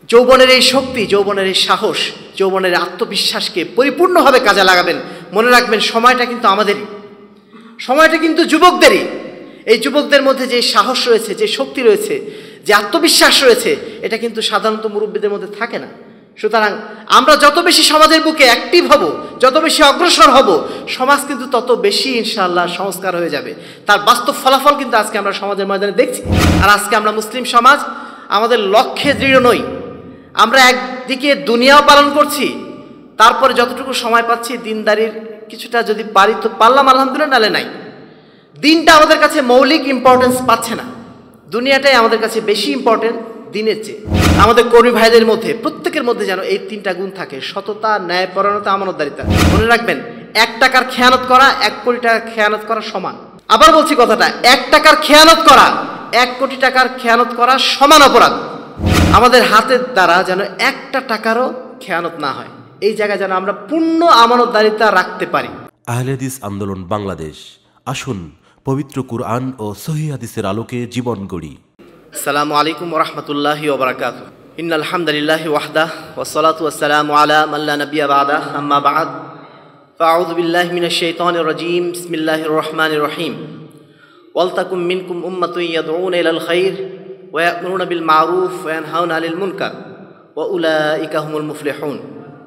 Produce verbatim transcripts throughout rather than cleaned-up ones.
যৌবনের এই শক্তি, যৌবনের এই সাহস, যৌবনের আত্মবিশ্বাসকে পরিপূর্ণভাবে কাজে লাগাবেন। মনে রাখবেন সময়টা কিন্তু আমাদেরই, সময়টা কিন্তু যুবকদেরই। এই যুবকদের মধ্যে যে সাহস রয়েছে, যে শক্তি রয়েছে, যে আত্মবিশ্বাস রয়েছে, এটা কিন্তু সাধারণত মুরব্বীদের মধ্যে থাকে না। সুতরাং আমরা যত বেশি সমাজের বুকে অ্যাক্টিভ হব, যত বেশি অগ্রসর হব, সমাজ কিন্তু তত বেশি ইনশাআল্লাহ সংস্কার হয়ে যাবে। তার বাস্তব ফলাফল কিন্তু আজকে আমরা সমাজের ময়দানে দেখছি। আর আজকে আমরা মুসলিম সমাজ আমাদের লক্ষ্যে দৃঢ় নই। আমরা একদিকে দুনিয়াও পালন করছি, তারপরে যতটুকু সময় পাচ্ছি দিনদারির কিছুটা যদি পারি তো পারলাম, আলহামদুলিল্লাহ, নালে নাই। দিনটা আমাদের কাছে মৌলিক ইম্পর্টেন্স পাচ্ছে না, দুনিয়াটাই আমাদের কাছে বেশি ইম্পর্টেন্ট দিনের চেয়ে। আমাদের কর্মী ভাইদের মধ্যে প্রত্যেকের মধ্যে যেন এই তিনটা গুণ থাকে: সততা, ন্যায়পরায়ণতা, আমানতদারিতা। মনে রাখবেন, এক টাকার খেয়ানত করা এক কোটি টাকার খেয়ানত করা সমান। আবার বলছি কথাটা, এক টাকার খেয়ানত করা এক কোটি টাকার খেয়ানত করা সমান অপরাধ। আমাদের হাতের দ্বারা যেন একটা টাকারও খেয়ানত না হয়, এই জায়গায় যেন আমরা পূর্ণ আমানতদারিতা রাখতে পারি। আহলে হাদিস আন্দোলন বাংলাদেশ, আসুন পবিত্র কুরআন ও সহিহ হাদিসের আলোকে জীবন গড়ি। আসসালামু আলাইকুম ওয়া রাহমাতুল্লাহি ওয়া বারাকাতুহু। ইন্নাল হামদুলিল্লাহি ওয়াহদাহু ওয়াস সালাতু ওয়াস সালামু আলা মান লা নাবিয়্যা বা'দাহু, আম্মা বা'দ। ফাআউযু বিল্লাহি মিনাশ শাইতানির রাজীম। বিসমিল্লাহির রহমানির রহিম। ওয়ালতাকুম মিনকুম উম্মাতুন ইয়াদউনা ইলাল খায়র ওয়া ইয়া'মুরুনা বিল মা'রুফ ওয়া ইয়ানহাউনা আনিল মুনকার ওয়া উলাইকা হুমুল মুফলিহুন।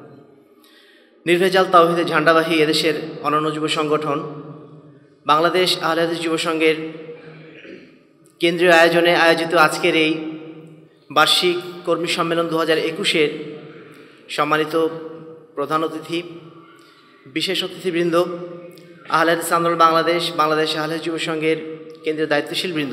নির্ভেজাল তাওহীদের ঝান্ডাবাহী এদেশের অনন্য যুব সংগঠন বাংলাদেশ আহলে হাদিস যুব সংঘের কেন্দ্রীয় আয়োজনে আয়োজিত আজকের এই বার্ষিক কর্মী সম্মেলন দু হাজার একুশের সম্মানিত প্রধান অতিথি, বিশেষ অতিথিবৃন্দ, আহলে হাদিস আন্দোলন বাংলাদেশ, বাংলাদেশ আহলে হাদিস যুব সংঘের কেন্দ্রীয় দায়িত্বশীল বৃন্দ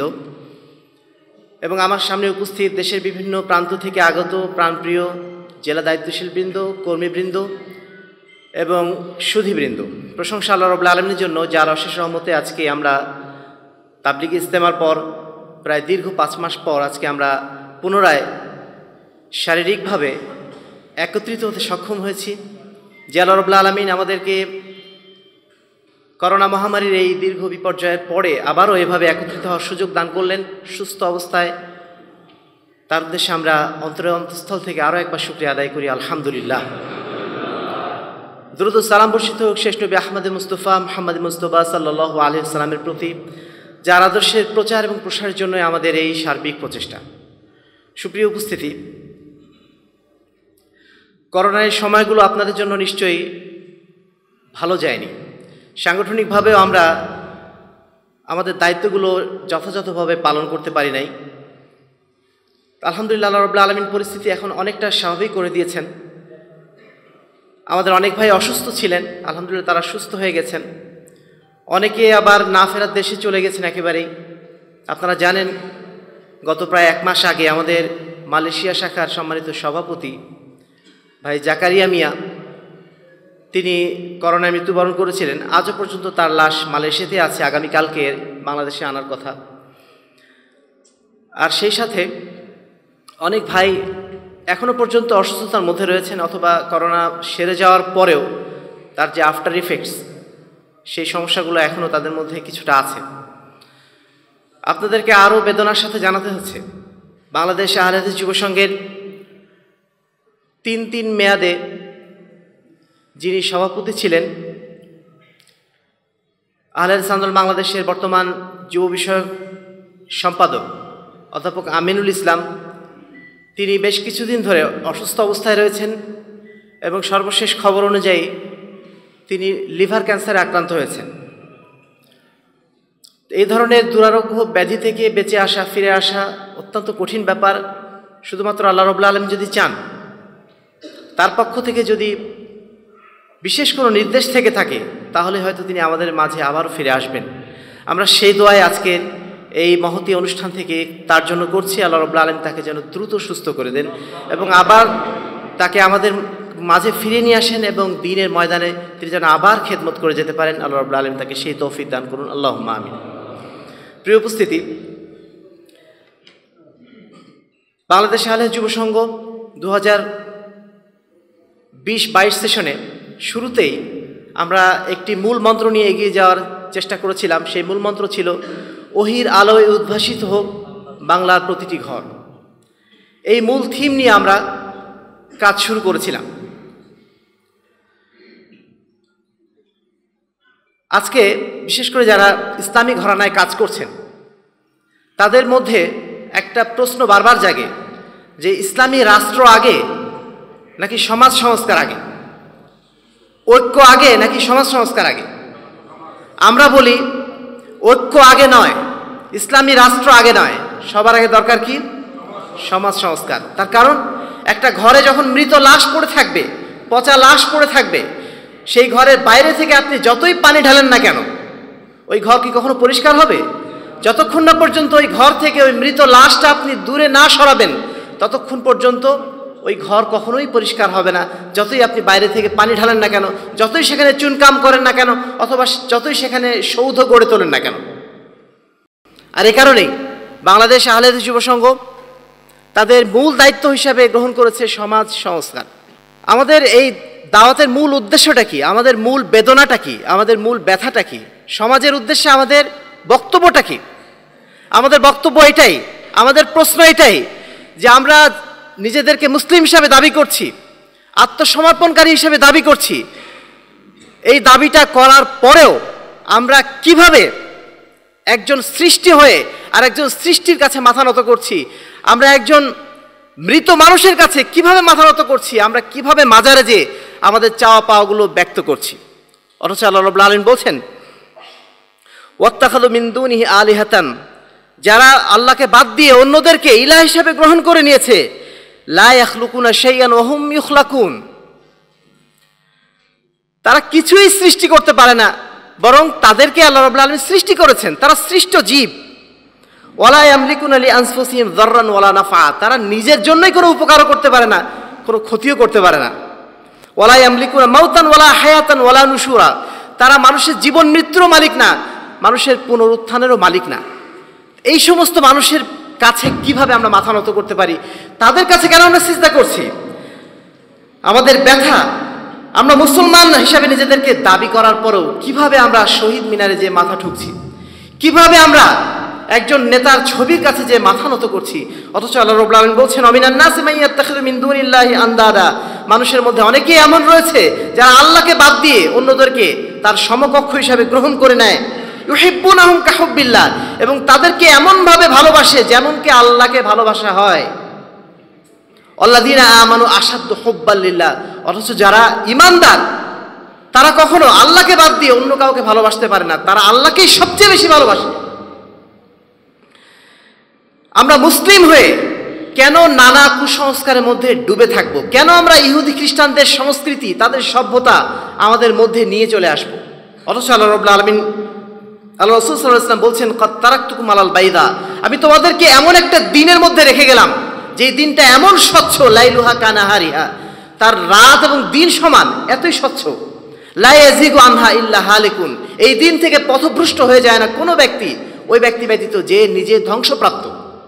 এবং আমার সামনে উপস্থিত দেশের বিভিন্ন প্রান্ত থেকে আগত প্রাণপ্রিয় জেলা দায়িত্বশীল বৃন্দ, কর্মীবৃন্দ এবং সুধীবৃন্দ, প্রশংসা আল্লাহ রাব্বুল আলামিনের জন্য, যার অশেষ রহমতে আজকে আমরা তাবলিগ ইজতেমার পর প্রায় দীর্ঘ পাঁচ মাস পর আজকে আমরা পুনরায় শারীরিকভাবে একত্রিত হতে সক্ষম হয়েছি। যে আল্লাহ রাব্বুল আলামিন আমাদেরকে করোনা মহামারীর এই দীর্ঘ বিপর্যয়ের পরে আবারও এভাবে একত্রিত হওয়ার সুযোগ দান করলেন সুস্থ অবস্থায়, তার উদ্দেশ্যে আমরা অন্তরের অন্তঃস্থল থেকে আরও একবার শুকরিয়া আদায় করি, আলহামদুলিল্লাহ। দুরূদ ও সালাম বর্ষিত হোক শেষ নবী আহমদ মুস্তফা মুহাম্মদ মুস্তফা সাল্লাল্লাহু আলাইহি ওয়াসাল্লামের প্রতি, যার আদর্শের প্রচার এবং প্রসারের জন্য আমাদের এই সার্বিক প্রচেষ্টা। সুপ্রিয় উপস্থিতি, করোনার সময়গুলো আপনাদের জন্য নিশ্চয়ই ভালো যায়নি। সাংগঠনিকভাবেও আমরা আমাদের দায়িত্বগুলো যথাযথভাবে পালন করতে পারি নাই। আলহামদুলিল্লাহ, আল্লাহ রাব্বুল আলামিন পরিস্থিতি এখন অনেকটা স্বাভাবিক করে দিয়েছেন। আমাদের অনেক ভাই অসুস্থ ছিলেন, আলহামদুলিল্লাহ তারা সুস্থ হয়ে গেছেন। অনেকে আবার না ফেরার দেশে চলে গেছেন একেবারেই। আপনারা জানেন, গত প্রায় এক মাস আগে আমাদের মালয়েশিয়া শাখার সম্মানিত সভাপতি ভাই জাকারিয়া মিয়া, তিনি করোনায় মৃত্যুবরণ করেছিলেন। আজও পর্যন্ত তার লাশ মালয়েশিয়াতে আছে, আগামীকালকে বাংলাদেশে আনার কথা। আর সেই সাথে অনেক ভাই এখনও পর্যন্ত অসুস্থতার মধ্যে রয়েছেন, অথবা করোনা সেরে যাওয়ার পরেও তার যে আফটার ইফেক্টস, সেই সমস্যাগুলো এখনও তাদের মধ্যে কিছুটা আছে। আপনাদেরকে আরও বেদনার সাথে জানাতে হচ্ছে, বাংলাদেশ আহলে হাদিস যুব সংঘের তিন তিন মেয়াদে যিনি সভাপতি ছিলেন, আহলে হাদিস আন্দোলন বাংলাদেশের বর্তমান যুব বিষয়ক সম্পাদক অধ্যাপক আমিনুল ইসলাম, তিনি বেশ কিছুদিন ধরে অসুস্থ অবস্থায় রয়েছেন এবং সর্বশেষ খবর অনুযায়ী তিনি লিভার ক্যান্সারে আক্রান্ত হয়েছেন। এই ধরনের দুরারোগ্য ব্যাধি থেকে বেঁচে আসা, ফিরে আসা অত্যন্ত কঠিন ব্যাপার। শুধুমাত্র আল্লাহ রাব্বুল আলামিন যদি চান, তার পক্ষ থেকে যদি বিশেষ কোনো নির্দেশ থেকে থাকে, তাহলে হয়তো তিনি আমাদের মাঝে আবারও ফিরে আসবেন। আমরা সেই দোয়ায় আজকের এই মহতী অনুষ্ঠান থেকে তার জন্য করছি, আল্লাহ রাব্বুল আলামিন তাকে যেন দ্রুত সুস্থ করে দেন এবং আবার তাকে আমাদের মাঝে ফিরে নিয়ে আসেন এবং দ্বীনের ময়দানে তিনি যেন আবার খেদমত করে যেতে পারেন। আল্লাহ রাব্বুল আলামিন তাকে সেই তৌফিক দান করুন, আল্লাহুম্মা আমিন। প্রিয় উপস্থিতি, বাংলাদেশ আহলে হাদিস যুব সংঘ দু হাজার বিশ বাইশ সেশনে শুরুতেই আমরা একটি মূল মন্ত্র নিয়ে এগিয়ে যাওয়ার চেষ্টা করেছিলাম। সেই মূল মন্ত্র ছিল, ওহির আলোয় উদ্ভাসিত হোক বাংলার প্রতিটি ঘর। এই মূল থিম নিয়ে আমরা কাজ শুরু করেছিলাম। আজকে বিশেষ করে যারা ইসলামী ঘরানায় কাজ করছেন তাদের মধ্যে একটা প্রশ্ন বারবার জাগে যে ইসলামী রাষ্ট্র আগে নাকি সমাজ সংস্কার আগে, ঐক্য আগে নাকি সমাজ সংস্কার আগে? আমরা বলি ঐক্য আগে নয়, ইসলামী রাষ্ট্র আগে নয়, সবার আগে দরকার কি? সমাজ সংস্কার। তার কারণ একটা ঘরে যখন মৃত লাশ পড়ে থাকবে, পচা লাশ পড়ে থাকবে, সেই ঘরের বাইরে থেকে আপনি যতই পানি ঢালেন না কেন ওই ঘর কি কখনো পরিষ্কার হবে? যতক্ষণ না পর্যন্ত ওই ঘর থেকে ওই মৃত লাশটা আপনি দূরে না সরাবেন ততক্ষণ পর্যন্ত ওই ঘর কখনোই পরিষ্কার হবে না, যতই আপনি বাইরে থেকে পানি ঢালেন না কেন, যতই সেখানে চুনকাম করেন না কেন, অথবা যতই সেখানে সৌধ গড়ে তোলেন না কেন। আর এ কারণেই বাংলাদেশ আহলে হাদিস যুব সংঘ তাদের মূল দায়িত্ব হিসাবে গ্রহণ করেছে সমাজ সংস্কার। আমাদের এই দাওয়াতের মূল উদ্দেশ্যটা কি? আমাদের মূল বেদনাটা কি? আমাদের মূল ব্যথাটা কি? সমাজের উদ্দেশ্যে আমাদের বক্তব্যটা কি? আমাদের বক্তব্য এটাই, আমাদের প্রশ্ন এটাই যে আমরা নিজেদেরকে মুসলিম হিসাবে দাবি করছি, আত্মসমর্পণকারী হিসাবে দাবি করছি। এই দাবিটা করার পরেও আমরা কিভাবে একজন সৃষ্টি হয়ে আর একজন সৃষ্টির কাছে মাথা নত করছি? আমরা একজন মৃত মানুষের কাছে কিভাবে মাথা নত করছি? আমরা কিভাবে মাজারে যে আমাদের চাওয়া পাওয়াগুলো ব্যক্ত করছি? অথচ আল্লাহ রাব্বুল আলামিন বলছেন ওয়াত্তাখাযু মিন দুনিহি আলিহাতান, যারা আল্লাহকে বাদ দিয়ে অন্যদেরকে ইলাহ হিসেবে গ্রহণ করে নিয়েছে, লা ইয়াখলুকুনা শাইআন ওয়া হুম ইখলাকুন, তারা কিছুই সৃষ্টি করতে পারে না, বরং তাদেরকে আল্লাহ রাব্বুল আলামিন সৃষ্টি করেছেন। তারা সৃষ্ট জীব। ওয়ালা ইয়ামলিকুনা লিআনফুসিহিম যাররান ওয়ালা নাফা, তারা নিজের জন্যই কোনো উপকারও করতে পারে না, কোনো ক্ষতিও করতে পারে না। ওয়ালা ইয়ামলিকুনা মাউতান ওয়ালা হায়াতান ওয়ালা নুশুরা, তারা মানুষের জীবন মৃত্যুরও মালিক না, মানুষের পুনরুত্থানেরও মালিক না। এই সমস্ত মানুষের কাছে কিভাবে আমরা মাথা নত করতে পারি? তাদের কাছে কেন আমরা সিজদা করছি? আমাদের ব্যথা, আমরা মুসলমান হিসাবে নিজেদেরকে দাবি করার পরেও কিভাবে আমরা শহীদ মিনারে যে মাথা ঠুকছি, কিভাবে আমরা একজন নেতার ছবির কাছে যে মাথা নত করছি। অথচ আল্লাহ রাব্বুল আলামিন বলছেন অমিনান নাসি মান ইয়াত্তাখিযু মিন দুনিল্লাহি আনদাদা, মানুষের মধ্যে অনেকেই এমন রয়েছে যারা আল্লাহকে বাদ দিয়ে অন্যদেরকে তার সমকক্ষ হিসাবে গ্রহণ করে নেয়। ইউহিব্বুনাহুম কাহুব্বিল্লাহ, এবং তাদেরকে এমনভাবে ভালোবাসে যেমনকে আল্লাহকে ভালোবাসা হয়। আল্লাযীনা আমানু আশাদ্দু হুব্বাল লিল্লাহ, অথচ যারা ঈমানদার তারা কখনো আল্লাহকে বাদ দিয়ে অন্য কাউকে ভালোবাসতে পারে না, তারা আল্লাহকেই সবচেয়ে বেশি ভালোবাসে। আমরা মুসলিম হয়ে কেন নানা কুসংস্কারের মধ্যে ডুবে থাকবো? কেন আমরা ইহুদি খ্রিস্টানদের সংস্কৃতি, তাদের সভ্যতা আমাদের মধ্যে নিয়ে চলে আসবো? অথচ আল্লাহ রাব্বুল আলামিন, আল্লাহ রাসূল সাল্লাল্লাহু আলাইহি ওয়াসাল্লাম বলছেন ক্বাদ তারাকতুকুম আলাল বাইদা, আমি তোমাদেরকে এমন একটা দিনের মধ্যে রেখে গেলাম যে দিনটা এমন স্বচ্ছ, লাইলুহা কানাহারিহা, তার রাত এবং দিন সমান, এতই স্বচ্ছ। লা ইয়াজিগু আনহা ইল্লা হালিকুন, এই দিন থেকে পথভ্রষ্ট হয়ে যায় না কোনো ব্যক্তি, ওই ব্যক্তি ব্যতীত যে নিজে ধ্বংসপ্রাপ্ত।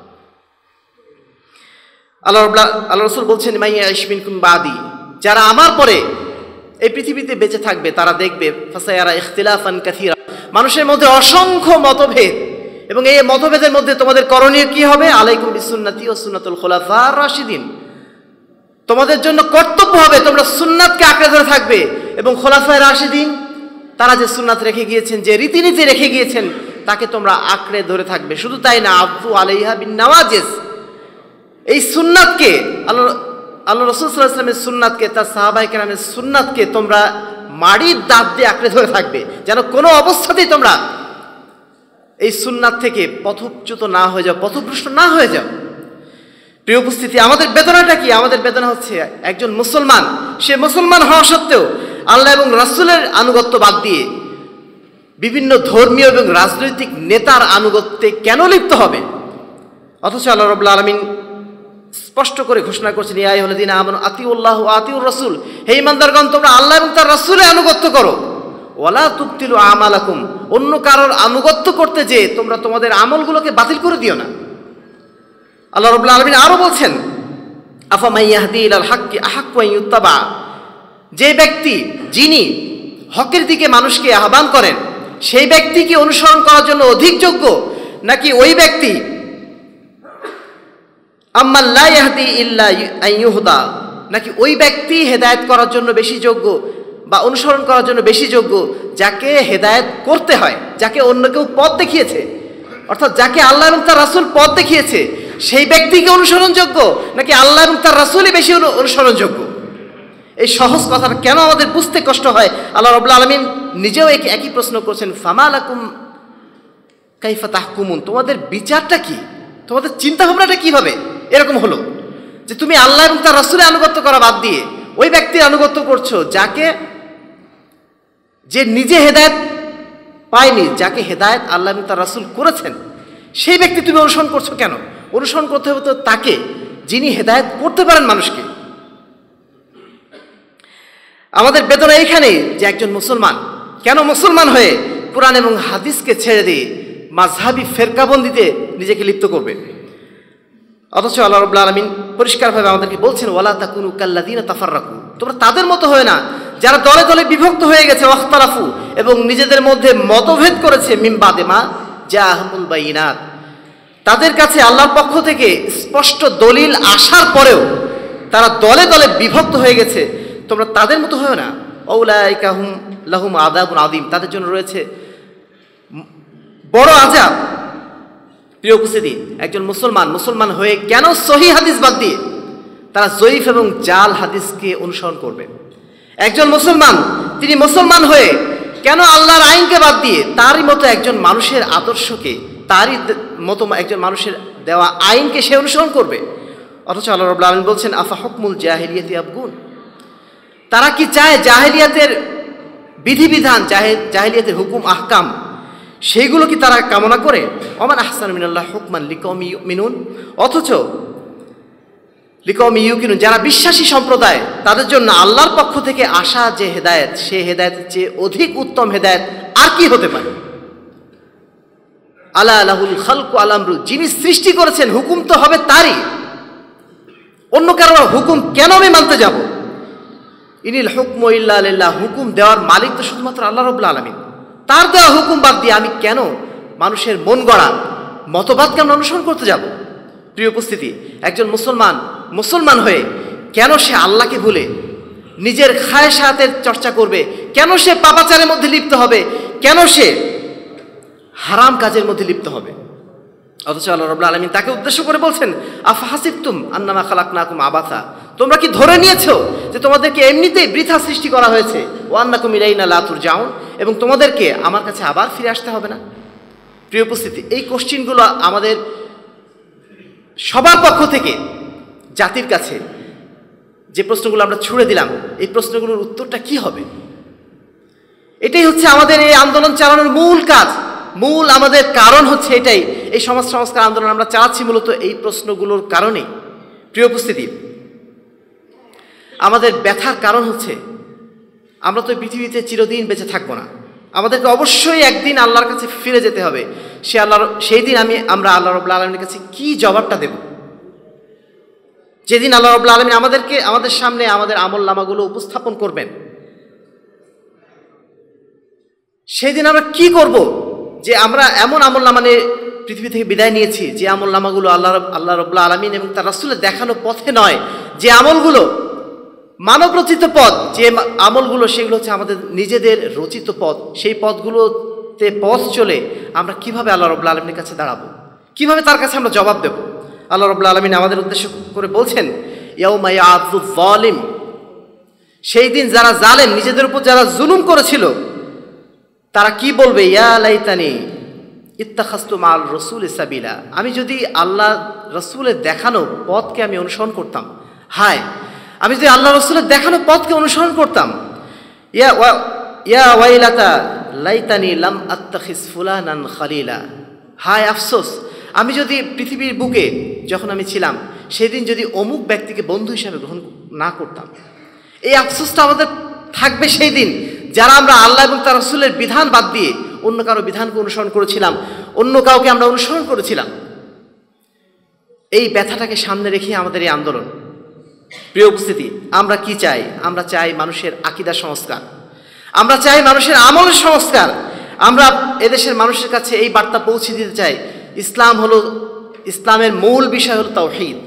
আল্লাহ আল্লাহ রাসূল বলছেন মাইয়া ইশমিনকুম বাদি, যারা আমার পরে এই পৃথিবীতে বেঁচে থাকবে তারা দেখবে ফাসায়ারা ইখতিলাফান কাসীরা, মানুষের মধ্যে অসংখ্য মতভেদ, এবং এই মতভেদের মধ্যে তোমাদের করণীয় কি হবে? আলাইকুম বিসুন্নতি ওয়া সুন্নাতুল খুলাফার রাশিদিন, তোমাদের জন্য কর্তব্য হবে তোমরা সুন্নাতকে আঁকড়ে ধরে থাকবে, এবং খোলাফায়ে রাশিদিন তারা যে সুন্নাত রেখে গিয়েছেন, যে রীতিনীতি রেখে গিয়েছেন, তাকে তোমরা আঁকড়ে ধরে থাকবে। শুধু তাই না, আফু আলাইহা বিন নাওয়াজিস, এই সুন্নাতকে আল্লাহ আল্লাহ রাসূল সাল্লাল্লাহু আলাইহি ওয়াসাল্লামের সুন্নাতকে, তার সাহাবায়ে কেরামের সুন্নাতকে তোমরা মাড়ির দাঁত দিয়ে আঁকড়ে ধরে থাকবে, যেন কোনো অবস্থাতেই তোমরা এই সুন্নাত থেকে পথচ্যুত না হয়ে যাও, পথভ্রষ্ট না হয়ে যাও। প্রিয় উপস্থিতি, আমাদের বেদনাটা কি? আমাদের বেদনা হচ্ছে একজন মুসলমান, সে মুসলমান হওয়া সত্ত্বেও আল্লাহ এবং রাসূলের আনুগত্য বাদ দিয়ে বিভিন্ন ধর্মীয় এবং রাজনৈতিক নেতার আনুগত্যে কেন লিপ্ত হবে? অথচ আল্লাহ রাব্বুল আলামিন স্পষ্ট করে ঘোষণা করছেন ইয়া আইয়ুহাল্লাযীনা আমানু আতিউল্লাহ ওয়া আতিউর রাসূল, হে ঈমানদারগণ তোমরা আল্লাহ এবং তার রাসূলের আনুগত্য করো। ওয়ালা তুবতিলু আমালাকুম, অন্য কারোর আনুগত্য করতে যে তোমরা তোমাদের আমলগুলোকে বাতিল করে দিও না। আল্লাহ রাব্বুল আলামিন আরো বলছেন আফামান ইয়াহদি ইলাল হাক্কি আহাক্কু আন ইউত্তাবা, যে ব্যক্তি, যিনি হকের দিকে মানুষকে আহ্বান করেন, সেই ব্যক্তি কি অনুসরণ করার জন্য অধিক যোগ্য, নাকি ওই ব্যক্তি আম্মান লা ইয়াহদি ইল্লা আন ইউহদা, নাকি ওই ব্যক্তি হেদায়েত করার জন্য বেশি যোগ্য বা অনুসরণ করার জন্য বেশি যোগ্য যাকে হেদায়েত করতে হয়, যাকে অন্য কেউ পথ দেখিয়েছে, অর্থাৎ যাকে আল্লাহ এবং তার রাসূল পথ দেখিয়েছে সেই ব্যক্তিকে অনুসরণযোগ্য, নাকি আল্লাহ এবং তার রাসূলই বেশি অনুসরণযোগ্য? এই সহজ কথাটা কেন আমাদের বুঝতে কষ্ট হয়? আল্লাহ রাব্বুল আলামিন নিজেও একই একই প্রশ্ন করছেন, ফামা লাকুম কাইফা তাহকুমুন, তোমাদের বিচারটা কি, তোমাদের চিন্তা ভাবনাটা কিভাবে এরকম হলো যে তুমি আল্লাহ এবং তার রাসূলের আনুগত্য করা বাদ দিয়ে ওই ব্যক্তির আনুগত্য করছো যাকে, যে নিজে হেদায়েত পায়নি, যাকে হেদায়েত আল্লাহ এবং তার রাসূল করেছেন সেই ব্যক্তি তুমি অনুসরণ করছো কেন? অনুসরণ করতে হবে তো তাকে যিনি হেদায়েত করতে পারেন মানুষকে। আমাদের বেদনা এইখানেই যে একজন মুসলমান কেন মুসলমান হয়ে কোরআন এবং হাদিসকে ছেড়ে দিয়ে মাযহাবী ফেরকাবন্দিতে নিজেকে লিপ্ত করবে? অথচ আল্লাহ রাব্বুল আলামিন পরিষ্কারভাবে আমাদেরকে বলছেন, ওয়ালা তাকুনু কাল্লাযীনা তাফাররাকু, তোমরা তাদের মতো হয় না যারা দলে দলে বিভক্ত হয়ে গেছে, ওয়াখতালাফু, এবং নিজেদের মধ্যে মতভেদ করেছে, মিন বাদে মা জাআহুমুল বাইয়িনাত, তাদের কাছে আল্লাহর পক্ষ থেকে স্পষ্ট দলিল আসার পরেও তারা দলে দলে বিভক্ত হয়ে গেছে। তোমরা তাদের মতো হয় না। উলাইকা হুম লাহুম আযাবুন আযীম, তাদের জন্য রয়েছে বড় আযাব। প্রিয় উপস্থিতি, একজন মুসলমান মুসলমান হয়ে কেন সহিহ হাদিস বাদ দিয়ে তারা জয়ীফ এবং জাল হাদিসকে অনুসরণ করবে? একজন মুসলমান তিনি মুসলমান হয়ে কেন আল্লাহর আইনকে বাদ দিয়ে তারই মতো একজন মানুষের আদর্শকে, তারই মতো একজন মানুষের দেওয়া আইনকে সে অনুসরণ করবে? অথচ আল্লাহ রাব্বুল আলামিন বলছেন, আফা হুকমুল জাহিলিয়াতি ইয়াবগুন, তারা কি চায় জাহেলিয়াতের বিধিবিধান, জাহেলিয়াতের হুকুম আহকাম সেইগুলো কি তারা কামনা করে? ওমান আহসানু মিনাল্লাহ হুকমান লিকাওমি ইউমিনুন, অথচ লিকাওমি ইউকিনুন, যারা বিশ্বাসী সম্প্রদায় তাদের জন্য আল্লাহর পক্ষ থেকে আসা যে হেদায়েত, সে হেদায়েতের চেয়ে অধিক উত্তম হেদায়েত আর কি হতে পারে? আলা লাহুল খালকু ওয়াল আমরু, যিনি সৃষ্টি করেছেন হুকুম তো হবে তারই, অন্য কারো হুকুম কেন আমি মানতে যাব? ইনিল হুকমু ইল্লা লিল্লাহ, হুকুম দেওয়ার মালিক তো শুধুমাত্র আল্লাহ রাব্বুল আলামিন। তার দেওয়া হুকুম বাদ দিয়ে আমি কেন মানুষের মন গড়া মতবাদকে আমরা অনুসরণ করতে যাব? প্রিয় উপস্থিতি, একজন মুসলমান মুসলমান হয়ে কেন সে আল্লাহকে ভুলে নিজের খায়সাতের চর্চা করবে? কেন সে পাপাচারের মধ্যে লিপ্ত হবে? কেন সে হারাম কাজের মধ্যে লিপ্ত হবে? অথচ আল্লাহ রাব্বুল আলামিন তাকে উদ্দেশ্য করে বলছেন, আফা হাসিবতুম আন্নামা খালাকনাকুম আবাসা, তোমরা কি ধরে নিয়েছো যে তোমাদেরকে এমনিতেই বৃথা সৃষ্টি করা হয়েছে, ওয়া আন্নাকুম ইলাইনা লা তুরজাউন, এবং তোমাদেরকে আমার কাছে আবার ফিরে আসতে হবে না? প্রিয় উপস্থিতি, এই কোশ্চেনগুলো আমাদের সবার পক্ষ থেকে জাতির কাছে যে প্রশ্নগুলো আমরা ছুড়ে দিলাম, এই প্রশ্নগুলোর উত্তরটা কি হবে? এটাই হচ্ছে আমাদের এই আন্দোলন চালানোর মূল কাজ, মূল আমাদের কারণ হচ্ছে এটাই। এই সমাজ সংস্কার আন্দোলন আমরা চালাচ্ছি মূলত এই প্রশ্নগুলোর কারণেই। প্রিয় উপস্থিতি, আমাদের ব্যথার কারণ হচ্ছে আমরা তো পৃথিবীতে চিরদিন বেঁচে থাকবো না, আমাদেরকে অবশ্যই একদিন আল্লাহর কাছে ফিরে যেতে হবে। সে আল্লাহর সেই দিন আমি আমরা আল্লাহ রাব্বুল আলামিনের কাছে কি জবাবটা দেব? যেদিন আল্লাহ রাব্বুল আলামিন আমাদেরকে আমাদের সামনে আমাদের আমল নামাগুলো উপস্থাপন করবেন, সেই দিন আমরা কি করব? যে আমরা এমন আমল নামা নিয়ে পৃথিবী থেকে বিদায় নিয়েছি যে আমল নামাগুলো আল্লাহ আল্লাহ রাব্বুল আলামিন এবং তার রাসূলের দেখানো পথে নয়, যে আমলগুলো মানব রচিত পথ, যে আমলগুলো সেগুলো হচ্ছে আমাদের নিজেদের রচিত পথ, সেই পথগুলোতে পথ চলে আমরা কিভাবে আল্লাহ রাব্বুল আলামিনের কাছে দাঁড়াবো? কিভাবে তার কাছে আমরা জবাব দেব? আল্লাহ রাব্বুল আলামিন আমাদের উদ্দেশ্য করে বলছেন, ইয়াউমা ইয়া'যুয যালিম, সেই দিন যারা জালেম, নিজেদের উপর যারা জুলুম করেছিল, তারা কি বলবে? ইয়া লাইতানি ইত্তাখাযতু মা'আর রাসূলি সাবিলা, আমি যদি আল্লাহ রাসূলের দেখানো পথকে আমি অনুসরণ করতাম, হায় আমি যদি আল্লাহ রাসূলের দেখানো পথকে অনুসরণ করতাম। ইয়া ওয়া ইয়া ওয়াইলাতা লাইতানি লাম আত্তাখিজ ফুলানান খালিলা, হায় আফসোস, আমি যদি পৃথিবীর বুকে যখন আমি ছিলাম সেদিন যদি অমুক ব্যক্তিকে বন্ধু হিসাবে গ্রহণ না করতাম। এই আফসোসটা আমাদের থাকবে সেই দিন, যারা আমরা আল্লাহ এবং তার রাসূলের বিধান বাদ দিয়ে অন্য কারো বিধানকে অনুসরণ করেছিলাম, অন্য কাউকে আমরা অনুসরণ করেছিলাম। এই ব্যথাটাকে সামনে রেখে আমাদের এই আন্দোলন। প্রিয় উপস্থিতি, আমরা কি চাই? আমরা চাই মানুষের আকীদা সংস্কার, আমরা চাই মানুষের আমলের সংস্কার। আমরা এদেশের মানুষের কাছে এই বার্তা পৌঁছে দিতে চাই, ইসলাম হলো, ইসলামের মূল বিষয় হলো তাওহীদ।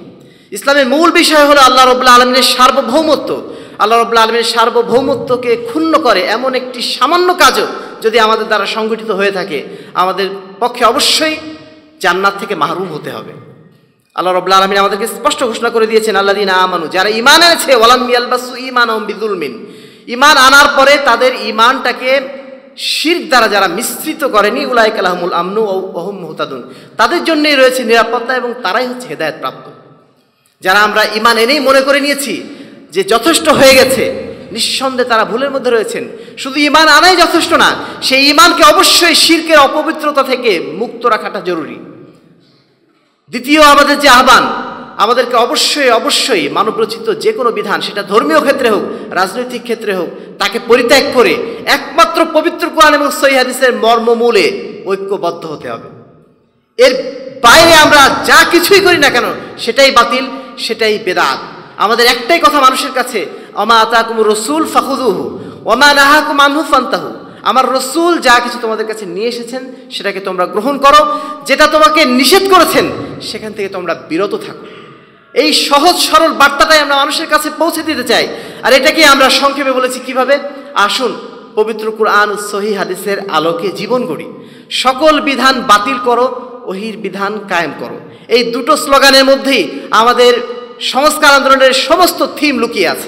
ইসলামের মূল বিষয় হলো আল্লাহ রাব্বুল আলামিনের সার্বভৌমত্ব। আল্লাহ রাব্বুল আলামিনের সার্বভৌমত্বকে ক্ষুণ্ণ করে এমন একটি সামান্য কাজও যদি আমাদের দ্বারা সংগঠিত হয়ে থাকে, আমাদের পক্ষে অবশ্যই জান্নাত থেকে মাহরুম হতে হবে। আল্লাহ রাব্বুল আলামিন আমাদেরকে স্পষ্ট ঘোষণা করে দিয়েছেন, আল্লাযীনা আমানু, যারা ঈমান এনেছে, ওয়ালাম ইয়ালবাসু ঈমানাহুম বিযুলমিন, ঈমান আনার পরে তাদের ঈমানটাকে শিরক দ্বারা যারা মিশ্রিত করেনি, উলাইকা লাহুমুল আমনু ওয়া হুম মুহতাদুন, তাদের জন্যই রয়েছে নিরাপত্তা এবং তারাই হচ্ছে হেদায়েত প্রাপ্ত। যারা আমরা ঈমান এনেই মনে করে নিয়েছি যে যথেষ্ট হয়ে গেছে, নিঃসন্দেহে তারা ভুলের মধ্যে রয়েছেন। শুধু ঈমান আনাই যথেষ্ট না, সেই ঈমানকে অবশ্যই শিরকের অপবিত্রতা থেকে মুক্ত রাখাটা জরুরি। দ্বিতীয় আমাদের যে আহ্বান, আমাদেরকে অবশ্যই অবশ্যই মানবরচিত যে কোনো বিধান, সেটা ধর্মীয় ক্ষেত্রে হোক, রাজনৈতিক ক্ষেত্রে হোক, তাকে পরিত্যাগ করে একমাত্র পবিত্র কোরআন এবং সহিহ হাদিসের মর্মমূলে ঐক্যবদ্ধ হতে হবে। এর বাইরে আমরা যা কিছুই করি না কেন সেটাই বাতিল, সেটাই বেদাত। আমাদের একটাই কথা মানুষের কাছে, ওমা আতাকুমুর রাসূল ফাখুযুহু ওমা নাহাকুম আনহু ফান্তাহু, আমার রসুল যা কিছু তোমাদের কাছে নিয়ে এসেছেন সেটাকে তোমরা গ্রহণ করো, যেটা তোমাকে নিষেধ করেছেন সেখান থেকে তোমরা বিরত থাকো। এই সহজ সরল বার্তাটাই আমরা মানুষের কাছে পৌঁছে দিতে চাই। আর এটাকে আমরা সংক্ষেপে বলেছি কিভাবে, আসুন পবিত্র কুরআন ও সহিহ হাদিসের আলোকে জীবন গড়ি, সকল বিধান বাতিল করো, ওহির বিধান কায়েম করো। এই দুটো স্লোগানের মধ্যেই আমাদের সংস্কার আন্দোলনের সমস্ত থিম লুকিয়ে আছে।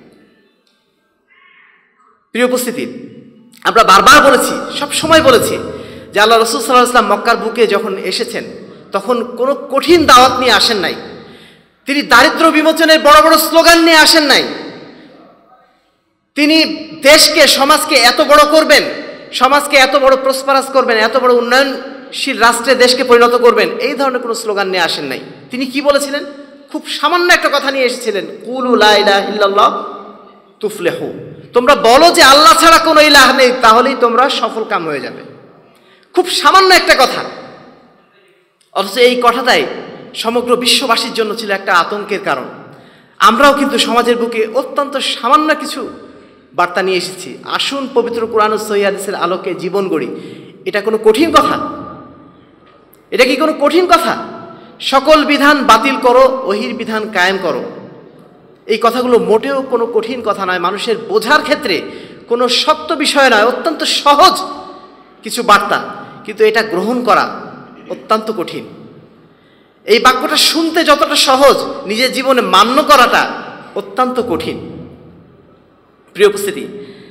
প্রিয় উপস্থিতি, আমরা বারবার বলেছি, সব সময় বলেছি যে আল্লাহ রাসূল সাল্লাল্লাহু আলাইহি ওয়াসাল্লাম মক্কার বুকে যখন এসেছেন তখন কোনো কঠিন দাওয়াত নিয়ে আসেন নাই, তিনি দারিদ্র বিমোচনের বড় বড় স্লোগান নিয়ে আসেন নাই, তিনি দেশকে সমাজকে এত বড় করবেন, সমাজকে এত বড় প্রসপারাস করবেন, এত বড় উন্নয়নশীল রাষ্ট্রে দেশকে পরিণত করবেন, এই ধরনের কোনো স্লোগান নিয়ে আসেন নাই। তিনি কি বলেছিলেন? খুব সামান্য একটা কথা নিয়ে এসেছিলেন, কুলু লা ইলাহা ইল্লাল্লাহ তুফলিহু, তোমরা বলো যে আল্লাহ ছাড়া কোনো ইলাহ নেই, তাহলেই তোমরা সফল কাম হয়ে যাবে। খুব সামান্য একটা কথা, অথচ এই কথাটাই সমগ্র বিশ্ববাসীর জন্য ছিল একটা আতঙ্কের কারণ। আমরাও কিন্তু সমাজের বুকে অত্যন্ত সামান্য কিছু বার্তা নিয়ে এসেছি, আসুন পবিত্র কুরআন ও সহিহ হাদিসের আলোকে জীবন গড়ি। এটা কোনো কঠিন কথা? এটা কি কোনো কঠিন কথা? সকল বিধান বাতিল করো, ওহির বিধান কায়েম করো, এই কথাগুলো মোটেও কোনো কঠিন কথা নয়, মানুষের বোঝার ক্ষেত্রে কোনো শক্ত বিষয় নয়, অত্যন্ত সহজ কিছু বার্তা, কিন্তু এটা গ্রহণ করা অত্যন্ত কঠিন। এই বাক্যটা শুনতে যতটা সহজ, নিজের জীবনে মান্য করাটা অত্যন্ত কঠিন। প্রিয় উপস্থিতি,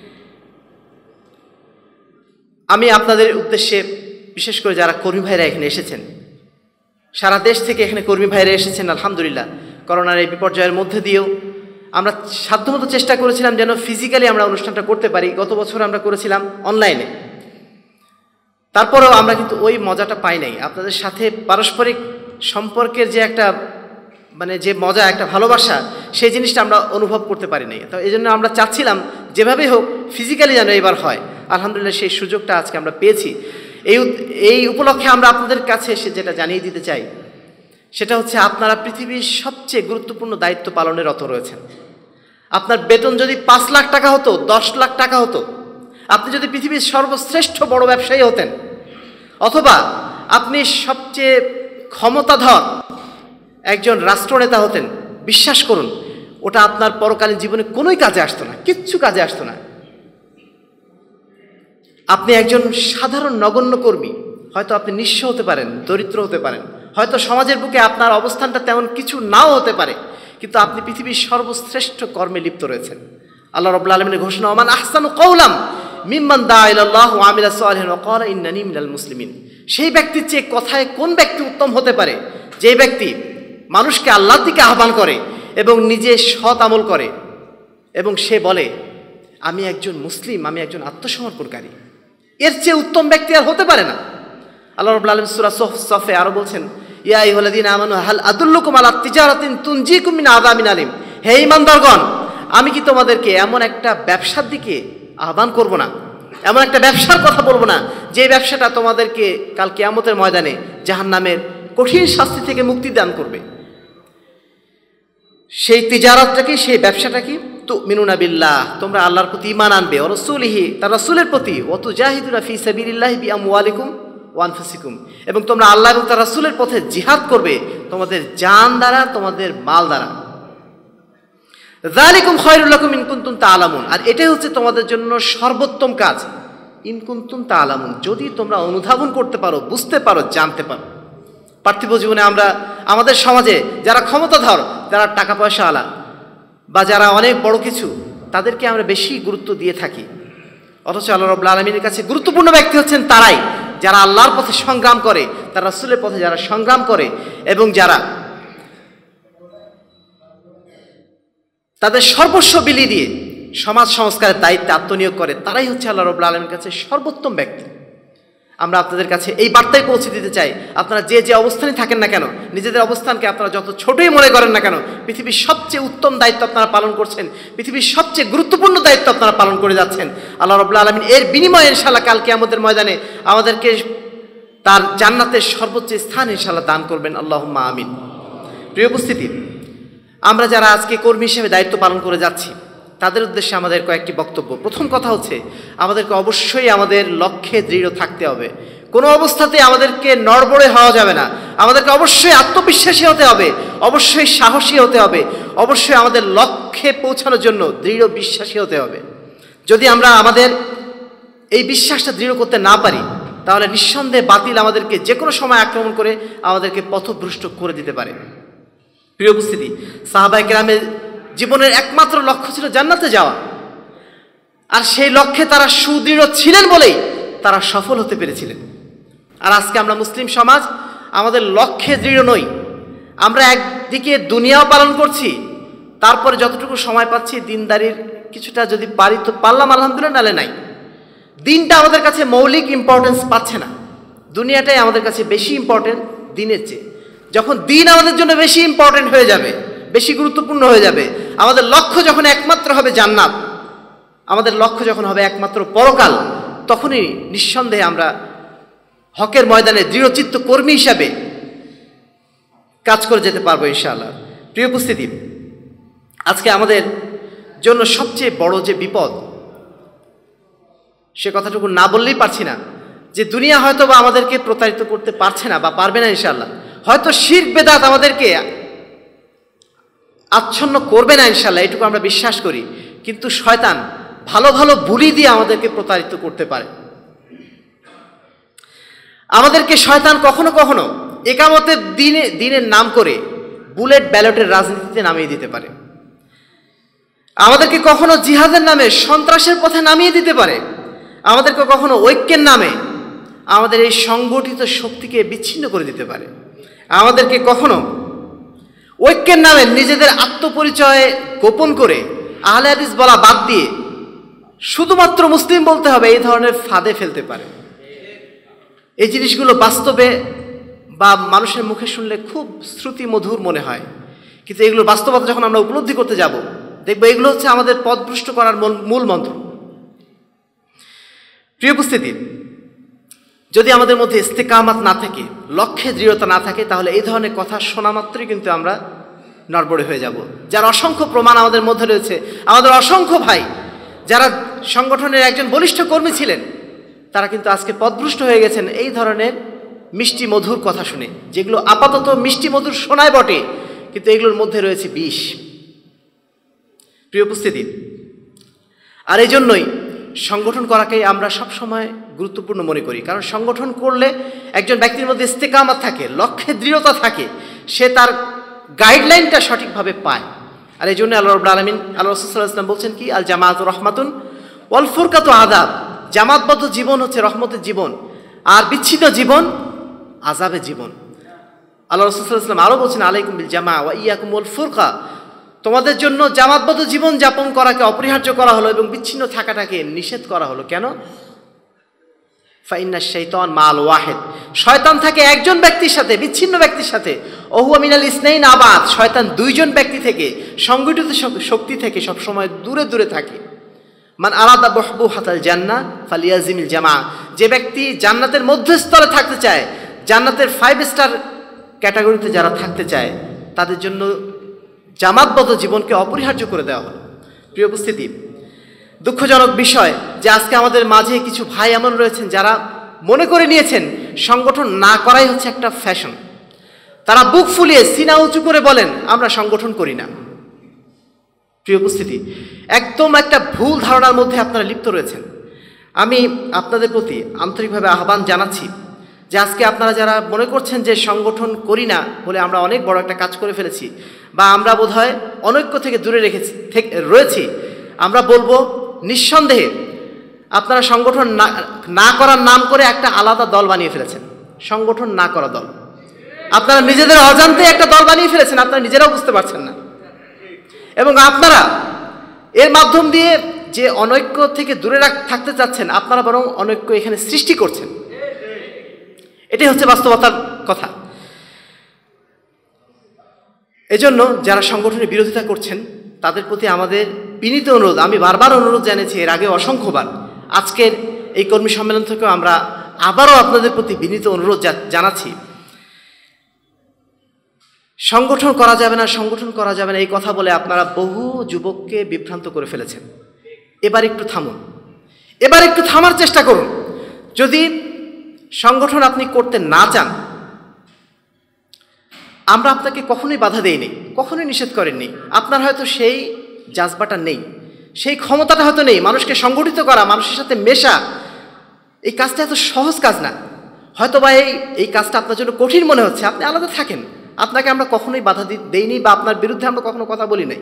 আমি আপনাদের উদ্দেশ্যে, বিশেষ করে যারা কর্মী ভাইরা এখানে এসেছেন, সারা দেশ থেকে এখানে কর্মী ভাইরা এসেছেন, আলহামদুলিল্লাহ, করোনার এই বিপর্যয়ের মধ্যে দিয়েও আমরা সাধ্যমতো চেষ্টা করেছিলাম যেন ফিজিক্যালি আমরা অনুষ্ঠানটা করতে পারি। গত বছর আমরা করেছিলাম অনলাইনে, তারপরেও আমরা কিন্তু ওই মজাটা পাই নাই। আপনাদের সাথে পারস্পরিক সম্পর্কের যে একটা মানে যে মজা, একটা ভালোবাসা, সেই জিনিসটা আমরা অনুভব করতে পারি নাই। তো এই জন্য আমরা চাচ্ছিলাম যেভাবেই হোক ফিজিক্যালি যেন এবার হয়। আলহামদুলিল্লাহ সেই সুযোগটা আজকে আমরা পেয়েছি। এই এই উপলক্ষে আমরা আপনাদের কাছে এসে যেটা জানিয়ে দিতে চাই সেটা হচ্ছে, আপনারা পৃথিবীর সবচেয়ে গুরুত্বপূর্ণ দায়িত্ব পালনে রত রয়েছেন। আপনার বেতন যদি পাঁচ লাখ টাকা হতো, দশ লাখ টাকা হতো, আপনি যদি পৃথিবীর সর্বশ্রেষ্ঠ বড় ব্যবসায়ী হতেন, অথবা আপনি সবচেয়ে ক্ষমতাধর একজন রাষ্ট্রনেতা হতেন, বিশ্বাস করুন ওটা আপনার পরকালীন জীবনে কোনোই কাজে আসতো না, কিচ্ছু কাজে আসতো না। আপনি একজন সাধারণ নগণ্য কর্মী, হয়তো আপনি নিঃস্ব হতে পারেন, দরিদ্র হতে পারেন, হয়তো সমাজের বুকে আপনার অবস্থানটা তেমন কিছু নাও হতে পারে, কিন্তু আপনি পৃথিবীর সর্বশ্রেষ্ঠ কর্মে লিপ্ত রয়েছেন। আল্লাহ রাব্বুল আলামিনের ঘোষণা, ওমান আহসানু কাওলাম মিম্মান দা ইলাল্লাহ ওয়া আমিলা সালিহান ওয়া ক্বালা ইন্নানি মিনাল মুসলিমিন। সেই ব্যক্তির চেয়ে কথায় কোন ব্যক্তি উত্তম হতে পারে, যে ব্যক্তি মানুষকে আল্লাহর দিকে আহ্বান করে এবং নিজে সৎ আমল করে এবং সে বলে আমি একজন মুসলিম, আমি একজন আত্মসমর্পণকারী। এর চেয়ে উত্তম ব্যক্তি আর হতে পারে না। আল্লাহ রাব্বুল আলামিন সূরা সফে আরো বলছেন, ইয়া আইয়ুহাল্লাযীনা আমানু হাল আদুল্লুকুম আলা তিজারাতিন তুনজিকুম মিন আযাবিন আলিম। হে ঈমানদারগণ, আমি কি তোমাদেরকে এমন একটা ব্যবসার দিকে আহ্বান করব না, এমন একটা ব্যবসার কথা বলবো না যে ব্যবসাটা তোমাদেরকে কাল কিয়ামতের ময়দানে জাহান্নামের কঠিন শাস্তি থেকে মুক্তি দান করবে। সেই তিজারাতটা কি, সেই ব্যবসাটা কি? তুমিনুনা বিল্লাহ, তোমরা আল্লাহর প্রতি ঈমান আনবে, ওয়া রাসূলিহি, তার রাসূলের প্রতি, ওয়া তুজাহিদুনা ফি সাবিলিল্লাহি বিআমওয়ালিকুম ওয়া আনফুসিকুম, এবং তোমরা আল্লাহ এবং তার রাসূলের পথে জিহাদ করবে তোমাদের জান দ্বারা, তোমাদের মাল দ্বারা। যালিকুম খায়রুল লাকুম ইন কুনতুম তা'লামুন, আর এটাই হচ্ছে তোমাদের জন্য সর্বোত্তম কাজ। ইন কুনতুম তা'লামুন, যদি তোমরা অনুধাবন করতে পারো, বুঝতে পারো, জানতে পারো। পার্থিব জীবনে আমরা আমাদের সমাজে যারা ক্ষমতাধর, যারা টাকা পয়সা আলা বা যারা অনেক বড় কিছু, তাদেরকে আমরা বেশি গুরুত্ব দিয়ে থাকি। অথচ আল্লাহ রাব্বুল আলামিনের কাছে গুরুত্বপূর্ণ ব্যক্তি হচ্ছেন তারাই যারা আল্লাহর পথে সংগ্রাম করে, তার রাসূলের পথে যারা সংগ্রাম করে, এবং যারা তাদের সর্বস্ব বিলিয়ে দিয়ে সমাজ সংস্কারের দায়িত্বে আত্মনিয়োগ করে, তারাই হচ্ছে আল্লাহ রাব্বুল আলামিনের কাছে সর্বোত্তম ব্যক্তি। আমরা আপনাদের কাছে এই বার্তাই পৌঁছে দিতে চাই, আপনারা যে যে অবস্থানে থাকেন না কেন, নিজেদের অবস্থানকে আপনারা যত ছোটই মনে করেন না কেন, পৃথিবীর সবচেয়ে উত্তম দায়িত্ব আপনারা পালন করছেন, পৃথিবীর সবচেয়ে গুরুত্বপূর্ণ দায়িত্ব আপনারা পালন করে যাচ্ছেন। আল্লাহ রাব্বুল আলামিন এর বিনিময়ে ইনশাআল্লাহ কাল কিয়ামতের ময়দানে আমাদেরকে তার জান্নাতের সর্বোচ্চ স্থান ইনশাআল্লাহ দান করবেন, আল্লাহুম্মা আমিন। প্রিয় উপস্থিতি, আমরা যারা আজকে কর্মী হিসেবে দায়িত্ব পালন করে যাচ্ছি, তাদের উদ্দেশ্যে আমাদের কয়েকটি বক্তব্য। প্রথম কথা হচ্ছে, আমাদেরকে অবশ্যই আমাদের লক্ষ্যে দৃঢ় থাকতে হবে। কোনো অবস্থাতে আমাদেরকে নড়বড়ে হওয়া যাবে না। আমাদেরকে অবশ্যই আত্মবিশ্বাসী হতে হবে, অবশ্যই সাহসী হতে হবে, অবশ্যই আমাদের লক্ষ্যে পৌঁছানোর জন্য দৃঢ় বিশ্বাসী হতে হবে। যদি আমরা আমাদের এই বিশ্বাসটা দৃঢ় করতে না পারি, তাহলে নিঃসন্দেহে বাতিল আমাদেরকে যে কোনো সময় আক্রমণ করে আমাদেরকে পথভ্রষ্ট করে দিতে পারে। প্রিয় উপস্থিতি, সাহাবায়ে কেরামের জীবনের একমাত্র লক্ষ্য ছিল জান্নাতে যাওয়া, আর সেই লক্ষ্যে তারা সুদৃঢ় ছিলেন বলেই তারা সফল হতে পেরেছিলেন। আর আজকে আমরা মুসলিম সমাজ আমাদের লক্ষ্যে দৃঢ় নই। আমরা একদিকে দুনিয়াও পালন করছি, তারপরে যতটুকু সময় পাচ্ছি দিনদারির কিছুটা যদি পারি তো পারলাম, আলহামদুলিল্লাহ, নালে নাই। দিনটা আমাদের কাছে মৌলিক ইম্পর্টেন্স পাচ্ছে না, দুনিয়াটাই আমাদের কাছে বেশি ইম্পর্টেন্ট দিনের চেয়ে। যখন দিন আমাদের জন্য বেশি ইম্পর্টেন্ট হয়ে যাবে, বেশি গুরুত্বপূর্ণ হয়ে যাবে, আমাদের লক্ষ্য যখন একমাত্র হবে জান্নাত, আমাদের লক্ষ্য যখন হবে একমাত্র পরকাল, তখনই নিঃসন্দেহে আমরা হকের ময়দানে দৃঢ়চিত্ত কর্মী হিসাবে কাজ করে যেতে পারবো ইনশাআল্লাহ। প্রিয় উপস্থিতি, আজকে আমাদের জন্য সবচেয়ে বড় যে বিপদ, সে কথাটুকু না বললেই পারছি না, যে দুনিয়া হয়তো বা আমাদেরকে প্রতারিত করতে পারছে না বা পারবে না ইনশাআল্লাহ, হয়তো শিরক বেদাত আমাদেরকে আচ্ছন্ন করবে না ইনশাআল্লাহ, এটুকু আমরা বিশ্বাস করি। কিন্তু শয়তান ভালো ভালো বুলি দিয়ে আমাদেরকে প্রতারিত করতে পারে। আমাদেরকে শয়তান কখনো কখনো একামতের দিনে দিনের নাম করে বুলেট ব্যালটের রাজনীতিতে নামিয়ে দিতে পারে। আমাদেরকে কখনো জিহাদের নামে সন্ত্রাসের পথে নামিয়ে দিতে পারে। আমাদেরকে কখনো ঐক্যের নামে আমাদের এই সংগঠিত শক্তিকে বিচ্ছিন্ন করে দিতে পারে। আমাদেরকে কখনো ঐক্যের নামে নিজেদের আত্মপরিচয় গোপন করে আহলে হাদিস বলা বাদ দিয়ে শুধুমাত্র মুসলিম বলতে হবে, এই ধরনের ফাঁদে ফেলতে পারে। এই জিনিসগুলো বাস্তবে বা মানুষের মুখে শুনলে খুব শ্রুতি মধুর মনে হয়, কিন্তু এগুলো বাস্তবতা যখন আমরা উপলব্ধি করতে যাব, দেখবো এগুলো হচ্ছে আমাদের পথভ্রষ্ট করার মূল মন্ত্র। প্রিয় উপস্থিতি, যদি আমাদের মধ্যে ইস্তেকামাত না থাকে, লক্ষ্যে দৃঢ়তা না থাকে, তাহলে এই ধরনের কথা শোনা মাত্রই কিন্তু আমরা নড়বড়ে হয়ে যাব। যার অসংখ্য প্রমাণ আমাদের মধ্যে রয়েছে, আমাদের অসংখ্য ভাই যারা সংগঠনের একজন বলিষ্ঠ কর্মী ছিলেন, তারা কিন্তু আজকে পথভ্রষ্ট হয়ে গেছেন এই ধরনের মিষ্টি মধুর কথা শুনে, যেগুলো আপাতত মিষ্টি মধুর শোনায় বটে, কিন্তু এগুলোর মধ্যে রয়েছে বিষ। প্রিয় উপস্থিতি, আর এই জন্যই সংগঠন করাকেই আমরা সবসময় গুরুত্বপূর্ণ মনে করি, কারণ সংগঠন করলে একজন ব্যক্তির মধ্যে ইস্তেকামাত থাকে, লক্ষ্যে দৃঢ়তা থাকে, সে তার গাইডলাইনটা সঠিকভাবে পায়। আর এই জন্য আল্লাহ রাব্বুল আলামিন, আল্লাহ রাসূল সাল্লাল্লাহু আলাইহি ওয়াসাল্লাম বলছেন কি, আল জামাআতু রাহমাতুন ওয়াল ফুরকাতু আযাব, জামাতবদ্ধ জীবন হচ্ছে রহমতের জীবন, আর বিচ্ছিন্ন জীবন আযাবের জীবন। আল্লাহ রাসূল সাল্লাল্লাহু আলাইহি ওয়াসাল্লাম আরও বলছেন, আলাইকুম বিল জামাআ ওয়া ইয়াকুম ওয়াল ফুরকা, তোমাদের জন্য জামাতবদ্ধ জীবন যাপন করাকে অপরিহার্য করা হলো এবং বিচ্ছিন্ন থাকাটাকে নিষেধ করা হলো। কেন? ফাইন্নাশ শাইতান মাল ওয়াহিদ, শয়তান থাকে একজন ব্যক্তির সাথে, বিচ্ছিন্ন ব্যক্তির সাথে। ওহুয়া মিনাল ইসনাইন আবাদ, শয়তান দুইজন ব্যক্তি থেকে, সংগঠিত শক্তি থেকে সবসময় দূরে দূরে থাকে। মান আরাদা বুহবুহাতাল জান্নাহ ফালিয়াজিমিল জামা, যে ব্যক্তি জান্নাতের মধ্যস্থলে থাকতে চায়, জান্নাতের ফাইভ স্টার ক্যাটাগরিতে যারা থাকতে চায়, তাদের জন্য জামাতবদ্ধ জীবনকে অপরিহার্য করে দেওয়া হলো। প্রিয় উপস্থিতি, দুঃখজনক বিষয় যে আজকে আমাদের মাঝে কিছু ভাই এমন রয়েছেন যারা মনে করে নিয়েছেন সংগঠন না করাই হচ্ছে একটা ফ্যাশন। তারা বুক ফুলিয়ে সিনা উঁচু করে বলেন আমরা সংগঠন করি না। প্রিয় উপস্থিতি, একদম একটা ভুল ধারণার মধ্যে আপনারা লিপ্ত রয়েছেন। আমি আপনাদের প্রতি আন্তরিকভাবে আহ্বান জানাচ্ছি যে আজকে আপনারা যারা মনে করছেন যে সংগঠন করি না বলে আমরা অনেক বড় একটা কাজ করে ফেলেছি বা আমরা বোধহয় অনৈক্য থেকে দূরে রেখেছি থেকে রয়েছি, আমরা বলবো নিঃসন্দেহে আপনারা সংগঠন না না করার নাম করে একটা আলাদা দল বানিয়ে ফেলেছেন। সংগঠন না করা দল আপনারা নিজেদের অজান্তে একটা দল বানিয়ে ফেলেছেন, আপনারা নিজেরাও বুঝতে পারছেন না। এবং আপনারা এর মাধ্যম দিয়ে যে অনৈক্য থেকে দূরে থাকতে চাচ্ছেন, আপনারা বরং অনৈক্য এখানে সৃষ্টি করছেন। এটাই হচ্ছে বাস্তবতার কথা। এজন্য যারা সংগঠনের বিরোধিতা করছেন তাদের প্রতি আমাদের বিনীত অনুরোধ, আমি বারবার অনুরোধ জানিয়েছি এর আগে অসংখ্যবার, আজকের এই কর্মী সম্মেলন থেকেও আমরা আবারও আপনাদের প্রতি বিনীত অনুরোধ জানাচ্ছি, সংগঠন করা যাবে না, সংগঠন করা যাবে না এই কথা বলে আপনারা বহু যুবককে বিভ্রান্ত করে ফেলেছেন। এবার একটু থামুন, এবার একটু থামার চেষ্টা করুন। যদি সংগঠন আপনি করতে না চান, আমরা আপনাকে কখনোই বাধা দেইনি, কখনোই নিষেধ করেননি। আপনার হয়তো সেই জাজবাটা নেই, সেই ক্ষমতাটা হয়তো নেই। মানুষকে সংগঠিত করা, মানুষের সাথে মেশা, এই কাজটা এত সহজ কাজ না। হয়তো বা এই এই কাজটা আপনার জন্য কঠিন মনে হচ্ছে, আপনি আলাদা থাকেন। আপনাকে আমরা কখনোই বাধা দেইনি বা আপনার বিরুদ্ধে আমরা কখনো কথা বলি নাই।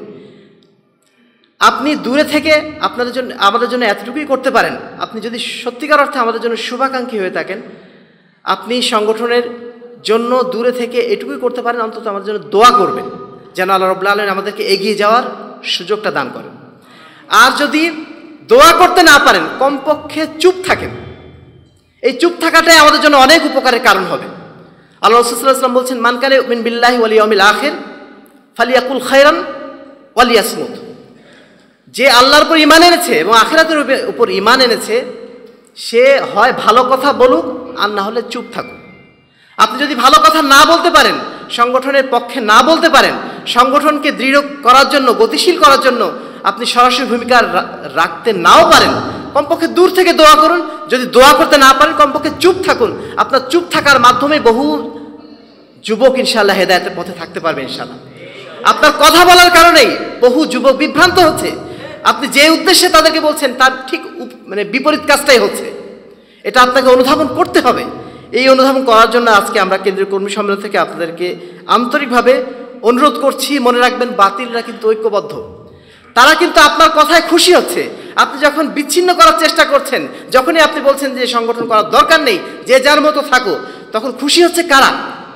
আপনি দূরে থেকে আপনাদের জন্য আমাদের জন্য এতটুকুই করতে পারেন, আপনি যদি সত্যিকার অর্থে আমাদের জন্য শুভাকাঙ্ক্ষী হয়ে থাকেন, আপনি সংগঠনের জন্য দূরে থেকে এটুকুই করতে পারেন, অন্তত আমাদের জন্য দোয়া করবেন যেন আল্লাহ রাব্বুল আলামিন আমাদেরকে এগিয়ে যাওয়ার সুযোগটা দান করেন। আর যদি দোয়া করতে না পারেন, কমপক্ষে চুপ থাকেন। এই চুপ থাকাটাই আমাদের জন্য অনেক উপকারের কারণ হবে। আল্লাহ রাসূল সাল্লাল্লাহু আলাইহি ওয়াসাল্লাম বলছেন, মান কানা ইউমিনু বিল্লাহি ওয়াল ইয়াউমিল আখির ফালিয়াকুল খায়রান ওয়ালিয়াসমুত। যে আল্লাহর উপর ঈমান এনেছে এবং আখিরাতের উপর ঈমান এনেছে, সে হয় ভালো কথা বলুক আর না হলে চুপ থাকুক। আপনি যদি ভালো কথা না বলতে পারেন, সংগঠনের পক্ষে না বলতে পারেন, সংগঠনকে দৃঢ় করার জন্য, গতিশীল করার জন্য আপনি সরাসরি ভূমিকা রাখতে নাও পারেন, কমপক্ষে দূর থেকে দোয়া করুন। যদি দোয়া করতে না পারেন, কমপক্ষে চুপ থাকুন। আপনার চুপ থাকার মাধ্যমে বহু যুবক ইনশাআল্লাহ হেদায়েতের পথে থাকতে পারবে ইনশাআল্লাহ। আপনার কথা বলার কারণেই বহু যুবক বিভ্রান্ত হচ্ছে। আপনি যে উদ্দেশ্যে তাদেরকে বলছেন তার ঠিক মানে বিপরীত কাজটাই হচ্ছে। এটা আপনাকে অনুধাবন করতে হবে। এই অনুধাবন করার জন্য আজকে আমরা কেন্দ্রীয় কর্মী সম্মেলন থেকে আপনাদেরকে আন্তরিকভাবে অনুরোধ করছি। মনে রাখবেন, বাতিলরা কিন্তু ঐক্যবদ্ধ, তারা কিন্তু আপনার কথায় খুশি হচ্ছে। আপনি যখন বিচ্ছিন্ন করার চেষ্টা করছেন, যখনই আপনি বলছেন যে সংগঠন করার দরকার নেই, যে যার মতো থাকো, তখন খুশি হচ্ছে কারা?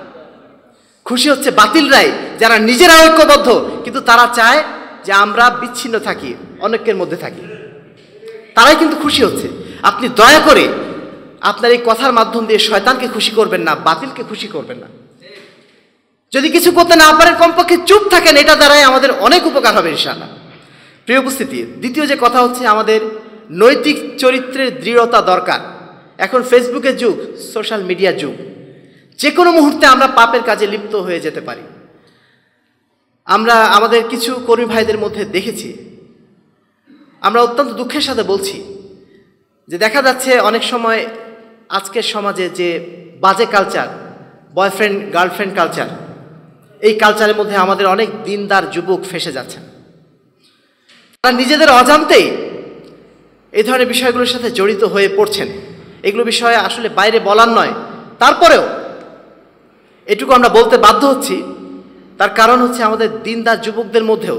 খুশি হচ্ছে বাতিলরাই, যারা নিজেরা ঐক্যবদ্ধ কিন্তু তারা চায় যে আমরা বিচ্ছিন্ন থাকি, অনেকের মধ্যে থাকি। তারাই কিন্তু খুশি হচ্ছে। আপনি দয়া করে আপনার এই কথার মাধ্যম দিয়ে শয়তানকে খুশি করবেন না, বাতিলকে খুশি করবেন না। যদি কিছু করতে না পারেন, কমপক্ষে চুপ থাকেন, এটা দ্বারাই আমাদের অনেক উপকার হবে ইনশাআল্লাহ। প্রিয় উপস্থিতি, দ্বিতীয় যে কথা হচ্ছে, আমাদের নৈতিক চরিত্রের দৃঢ়তা দরকার। এখন ফেসবুকের যুগ, সোশ্যাল মিডিয়ার যুগ, যে কোনো মুহূর্তে আমরা পাপের কাজে লিপ্ত হয়ে যেতে পারি। আমরা আমাদের কিছু কর্মী ভাইদের মধ্যে দেখেছি, আমরা অত্যন্ত দুঃখের সাথে বলছি যে দেখা যাচ্ছে অনেক সময় আজকের সমাজে যে বাজে কালচার, বয়ফ্রেন্ড গার্লফ্রেন্ড কালচার, এই কালচারের মধ্যে আমাদের অনেক দিনদার যুবক ফেসে যাচ্ছেন। তারা নিজেদের অজান্তেই এই ধরনের বিষয়গুলোর সাথে জড়িত হয়ে পড়ছেন। এগুলো বিষয়ে আসলে বাইরে বলার নয়, তারপরেও এটুকু আমরা বলতে বাধ্য হচ্ছি। তার কারণ হচ্ছে আমাদের দিনদার যুবকদের মধ্যেও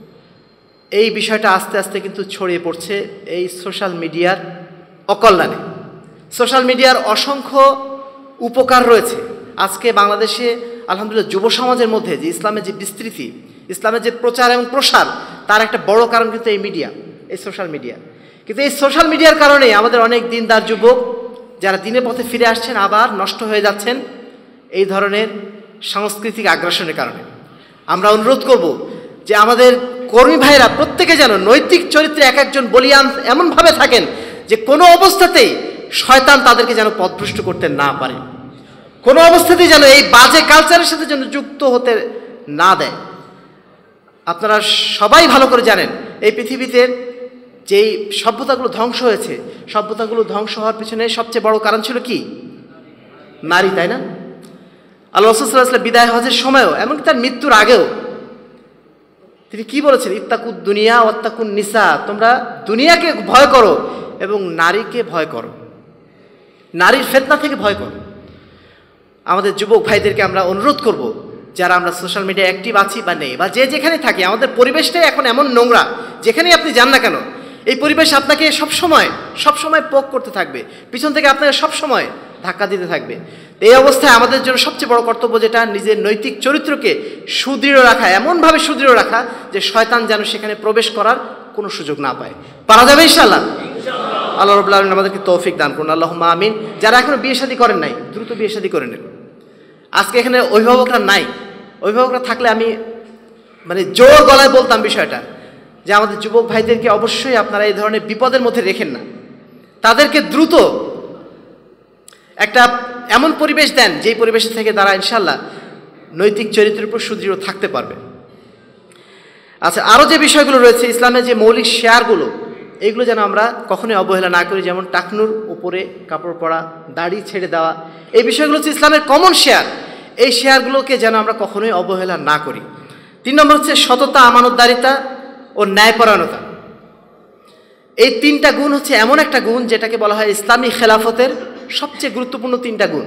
এই বিষয়টা আস্তে আস্তে কিন্তু ছড়িয়ে পড়ছে এই সোশ্যাল মিডিয়ার অকল্যাণে। সোশ্যাল মিডিয়ার অসংখ্য উপকার রয়েছে। আজকে বাংলাদেশে আলহামদুলিল্লাহ যুব সমাজের মধ্যে যে ইসলামের যে বিস্তৃতি, ইসলামের যে প্রচার এবং প্রসার, তার একটা বড় কারণ কিন্তু এই মিডিয়া, এই সোশ্যাল মিডিয়া। কিন্তু এই সোশ্যাল মিডিয়ার কারণে আমাদের অনেক দিনদার যুবক যারা দিনের পথে ফিরে আসছেন আবার নষ্ট হয়ে যাচ্ছেন এই ধরনের সাংস্কৃতিক আগ্রাসনের কারণে। আমরা অনুরোধ করব যে আমাদের কর্মী ভাইরা প্রত্যেকে যেন নৈতিক চরিত্রে এক একজন বলিয়ান এমনভাবে থাকেন যে কোনো অবস্থাতেই শয়তান তাদেরকে যেন পথভ্রষ্ট করতে না পারে, কোনো অবস্থাতেই যেন এই বাজে কালচারের সাথে যেন যুক্ত হতে না দেয়। আপনারা সবাই ভালো করে জানেন, এই পৃথিবীতে যেই সভ্যতাগুলো ধ্বংস হয়েছে, সভ্যতাগুলো ধ্বংস হওয়ার পিছনে সবচেয়ে বড় কারণ ছিল কি? নারী, তাই না? আল্লাহ রাসূল সাল্লাল্লাহু আলাইহি ওয়াসাল্লাম বিদায় হজের সময়ও, এমনকি তার মৃত্যুর আগেও তিনি কি বলেছেন? ইত্তাকুদ দুনিয়া ওয়াত্তাকুন নিসা, তোমরা দুনিয়াকে ভয় করো এবং নারীকে ভয় করো, নারীর ফিতনা থেকে ভয় করো। আমাদের যুবক ভাইদেরকে আমরা অনুরোধ করব, যারা আমরা সোশ্যাল মিডিয়ায় অ্যাক্টিভ আছি বা নেই, বা যে যেখানে থাকি, আমাদের পরিবেশটাই এখন এমন নোংরা, যেখানেই আপনি যান না কেন এই পরিবেশ আপনাকে সবসময় সবসময় পোক করতে থাকবে, পিছন থেকে আপনাকে সবসময় ধাক্কা দিতে থাকবে। এই অবস্থায় আমাদের জন্য সবচেয়ে বড় কর্তব্য যেটা, নিজের নৈতিক চরিত্রকে সুদৃঢ় রাখা, এমনভাবে সুদৃঢ় রাখা যে শয়তান যেন সেখানে প্রবেশ করার কোনো সুযোগ না পায়। পারা যাবে ইনশাআল্লাহ? আল্লাহ রাব্বুল আলামিন আমাদেরকে তৌফিক দান করুন, আল্লাহুম্মা আমিন। যারা এখনো বিয়ে শাদী করেন নাই, দ্রুত বিয়ে শাদী করে নেন। আজকে এখানে অভিভাবকরা নাই, অভিভাবকরা থাকলে আমি মানে জোর গলায় বলতাম বিষয়টা, যে আমাদের যুবক ভাইদেরকে অবশ্যই আপনারা এই ধরনের বিপদের মধ্যে রেখেন না, তাদেরকে দ্রুত একটা এমন পরিবেশ দেন যেই পরিবেশ থেকে তারা ইনশাল্লাহ নৈতিক চরিত্রের উপর সুদৃঢ় থাকতে পারবে। আচ্ছা, আরও যে বিষয়গুলো রয়েছে ইসলামের যে মৌলিক শেয়ারগুলো, এইগুলো যেন আমরা কখনোই অবহেলা না করি। যেমন টাকনুর উপরে কাপড় পরা, দাড়ি ছেড়ে দেওয়া, এই বিষয়গুলো হচ্ছে ইসলামের কমন শেয়ার। এই শেয়ারগুলোকে যেন আমরা কখনোই অবহেলা না করি। তিন নম্বর হচ্ছে সততা, আমানতদারিতা ও ন্যায়পরায়ণতা। এই তিনটা গুণ হচ্ছে এমন একটা গুণ যেটাকে বলা হয় ইসলামী খেলাফতের সবচেয়ে গুরুত্বপূর্ণ তিনটা গুণ।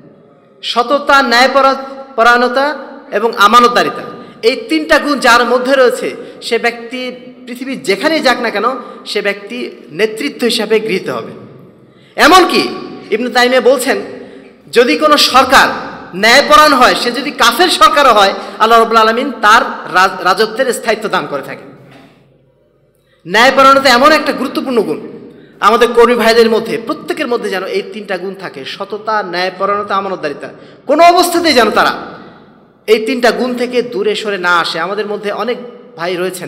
সততা, ন্যায়পরায়ণতা এবং আমানতদারিতা, এই তিনটা গুণ যার মধ্যে রয়েছে সে ব্যক্তি পৃথিবীর যেখানেই যাক না কেন সে ব্যক্তি নেতৃত্ব হিসাবে গৃহীত হবে। এমনকি ইবনে তাইমিয়া বলছেন, যদি কোনো সরকার ন্যায়পরায়ণ হয়, সে যদি কাফের সরকারও হয়, আল্লাহ রাব্বুল আলামিন তার রাজত্বের স্থায়িত্ব দান করে থাকে। ন্যায়পরায়ণতা এমন একটা গুরুত্বপূর্ণ গুণ, আমাদের কর্মী ভাইদের মধ্যে প্রত্যেকের মধ্যে যেন এই তিনটা গুণ থাকে, সততা, ন্যায়পরায়ণতা, আমানতদারিতা। কোনো অবস্থাতেই যেন তারা এই তিনটা গুণ থেকে দূরে সরে না আসে। আমাদের মধ্যে অনেক ভাই রয়েছেন,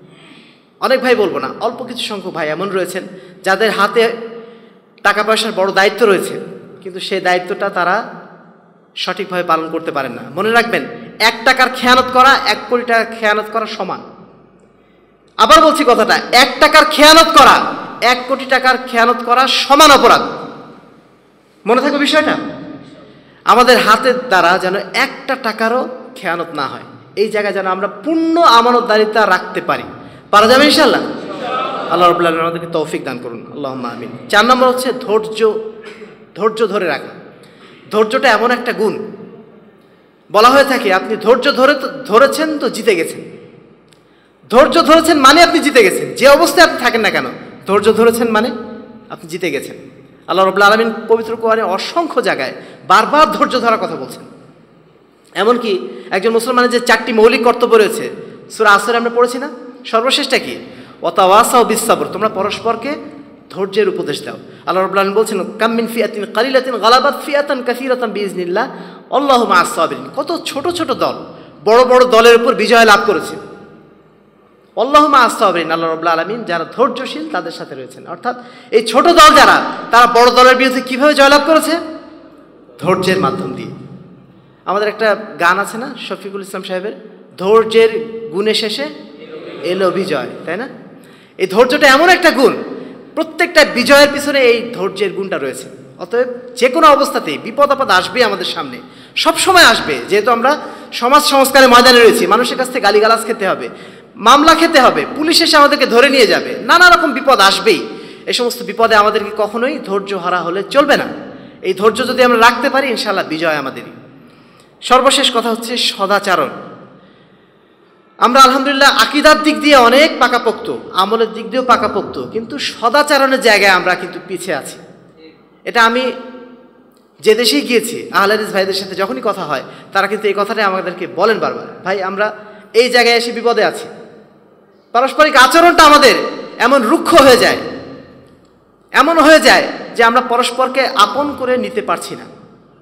অনেক ভাই বলবো না, অল্প কিছু সংখ্যক ভাই এমন রয়েছেন যাদের হাতে টাকা পয়সার বড় দায়িত্ব রয়েছে, কিন্তু সেই দায়িত্বটা তারা সঠিকভাবে পালন করতে পারেন না। মনে রাখবেন, এক টাকার খেয়ানত করা এক কোটি টাকার খেয়ানত করা সমান। আবার বলছি কথাটা, এক টাকার খেয়ানত করা এক কোটি টাকার খেয়ানত করা সমান অপরাধ। মনে থাকবে বিষয়টা। আমাদের হাতের দ্বারা যেন একটা টাকারও খেয়ানত না হয়, এই জায়গায় যেন আমরা পূর্ণ আমানতদারিতা রাখতে পারি। পারা যাবে ইনশাআল্লাহ? আল্লাহ রাব্বুল আলামিন আমাদেরকে তৌফিক দান করুন, আল্লাহুম্মা আমিন। চার নম্বর হচ্ছে ধৈর্য, ধৈর্য ধরে রাখা। ধৈর্যটা এমন একটা গুণ, বলা হয়ে থাকে আপনি ধৈর্য ধরে ধরেছেন তো জিতে গেছেন। ধৈর্য ধরেছেন মানে আপনি জিতে গেছেন, যে অবস্থায় আপনি থাকেন না কেন, ধৈর্য ধরেছেন মানে আপনি জিতে গেছেন। আল্লাহ রাব্বুল আলামিন পবিত্র কোরআনে অসংখ্য জায়গায় বারবার ধৈর্য ধরার কথা বলছেন। এমনকি একজন মুসলমানের যে চারটি মৌলিক কর্তব্য রয়েছে, সূরা আসরে আমরা পড়েছি না, সর্বশেষটা কি? ওয়াতাওয়াসাউ বিস-সাবর, তোমরা পরস্পরকে ধৈর্যের উপদেশ দাও। আল্লাহ রাব্বুল আলামিন বলছেন, কাম মিন ফিয়াতিন কালিলাতিন গালাবাত ফিয়াতান কাসীরাতান বিইজনিল্লাহ আল্লাহু মা'আস সাবিরিন। কত ছোট ছোট দল বড় বড় দলের উপর বিজয় লাভ করেছে। আল্লাহু মা'আস সাবিরিন, আল্লাহ রাব্বুল আলামিন যারা ধৈর্যশীল তাদের সাথে রয়েছেন। অর্থাৎ এই ছোট দল যারা, তারা বড় দলের বিরুদ্ধে কিভাবে জয়লাভ করেছে? ধৈর্যের মাধ্যম দিয়ে। আমাদের একটা গান আছে না শফিকুল ইসলাম সাহেবের, ধৈর্যের গুণে শেষে এলো বিজয়, তাই না? এই ধৈর্যটা এমন একটা গুণ, প্রত্যেকটা বিজয়ের পিছনে এই ধৈর্যের গুণটা রয়েছে। অতএব যে কোনো অবস্থাতেই বিপদ আপদ আসবে আমাদের সামনে, সব সময় আসবে। যেহেতু আমরা সমাজ সংস্কারের ময়দানে রয়েছি, মানুষের কাছ থেকে গালিগালাজ খেতে হবে, মামলা খেতে হবে, পুলিশ এসে আমাদেরকে ধরে নিয়ে যাবে, নানা রকম বিপদ আসবেই। এই সমস্ত বিপদে আমাদেরকে কখনোই ধৈর্য হারা হলে চলবে না। এই ধৈর্য যদি আমরা রাখতে পারি, ইনশাআল্লাহ বিজয় আমাদেরই। সর্বশেষ কথা হচ্ছে সদাচরণ। আমরা আলহামদুলিল্লাহ আকিদার দিক দিয়ে অনেক পাকাপোক্ত, আমলের দিক দিয়েও পাকাপোক্ত, কিন্তু সদাচরণের জায়গায় আমরা কিন্তু পিছিয়ে আছি। এটা আমি যে দেশেই গিয়েছি, আহলে হাদিস ভাইদের সাথে যখনই কথা হয়, তারা কিন্তু এই কথাটাই আমাদেরকে বলেন বারবার, ভাই আমরা এই জায়গায় এসে বিপদে আছি। পারস্পরিক আচরণটা আমাদের এমন রুক্ষ হয়ে যায়, এমন হয়ে যায় যে আমরা পরস্পরকে আপন করে নিতে পারছি না।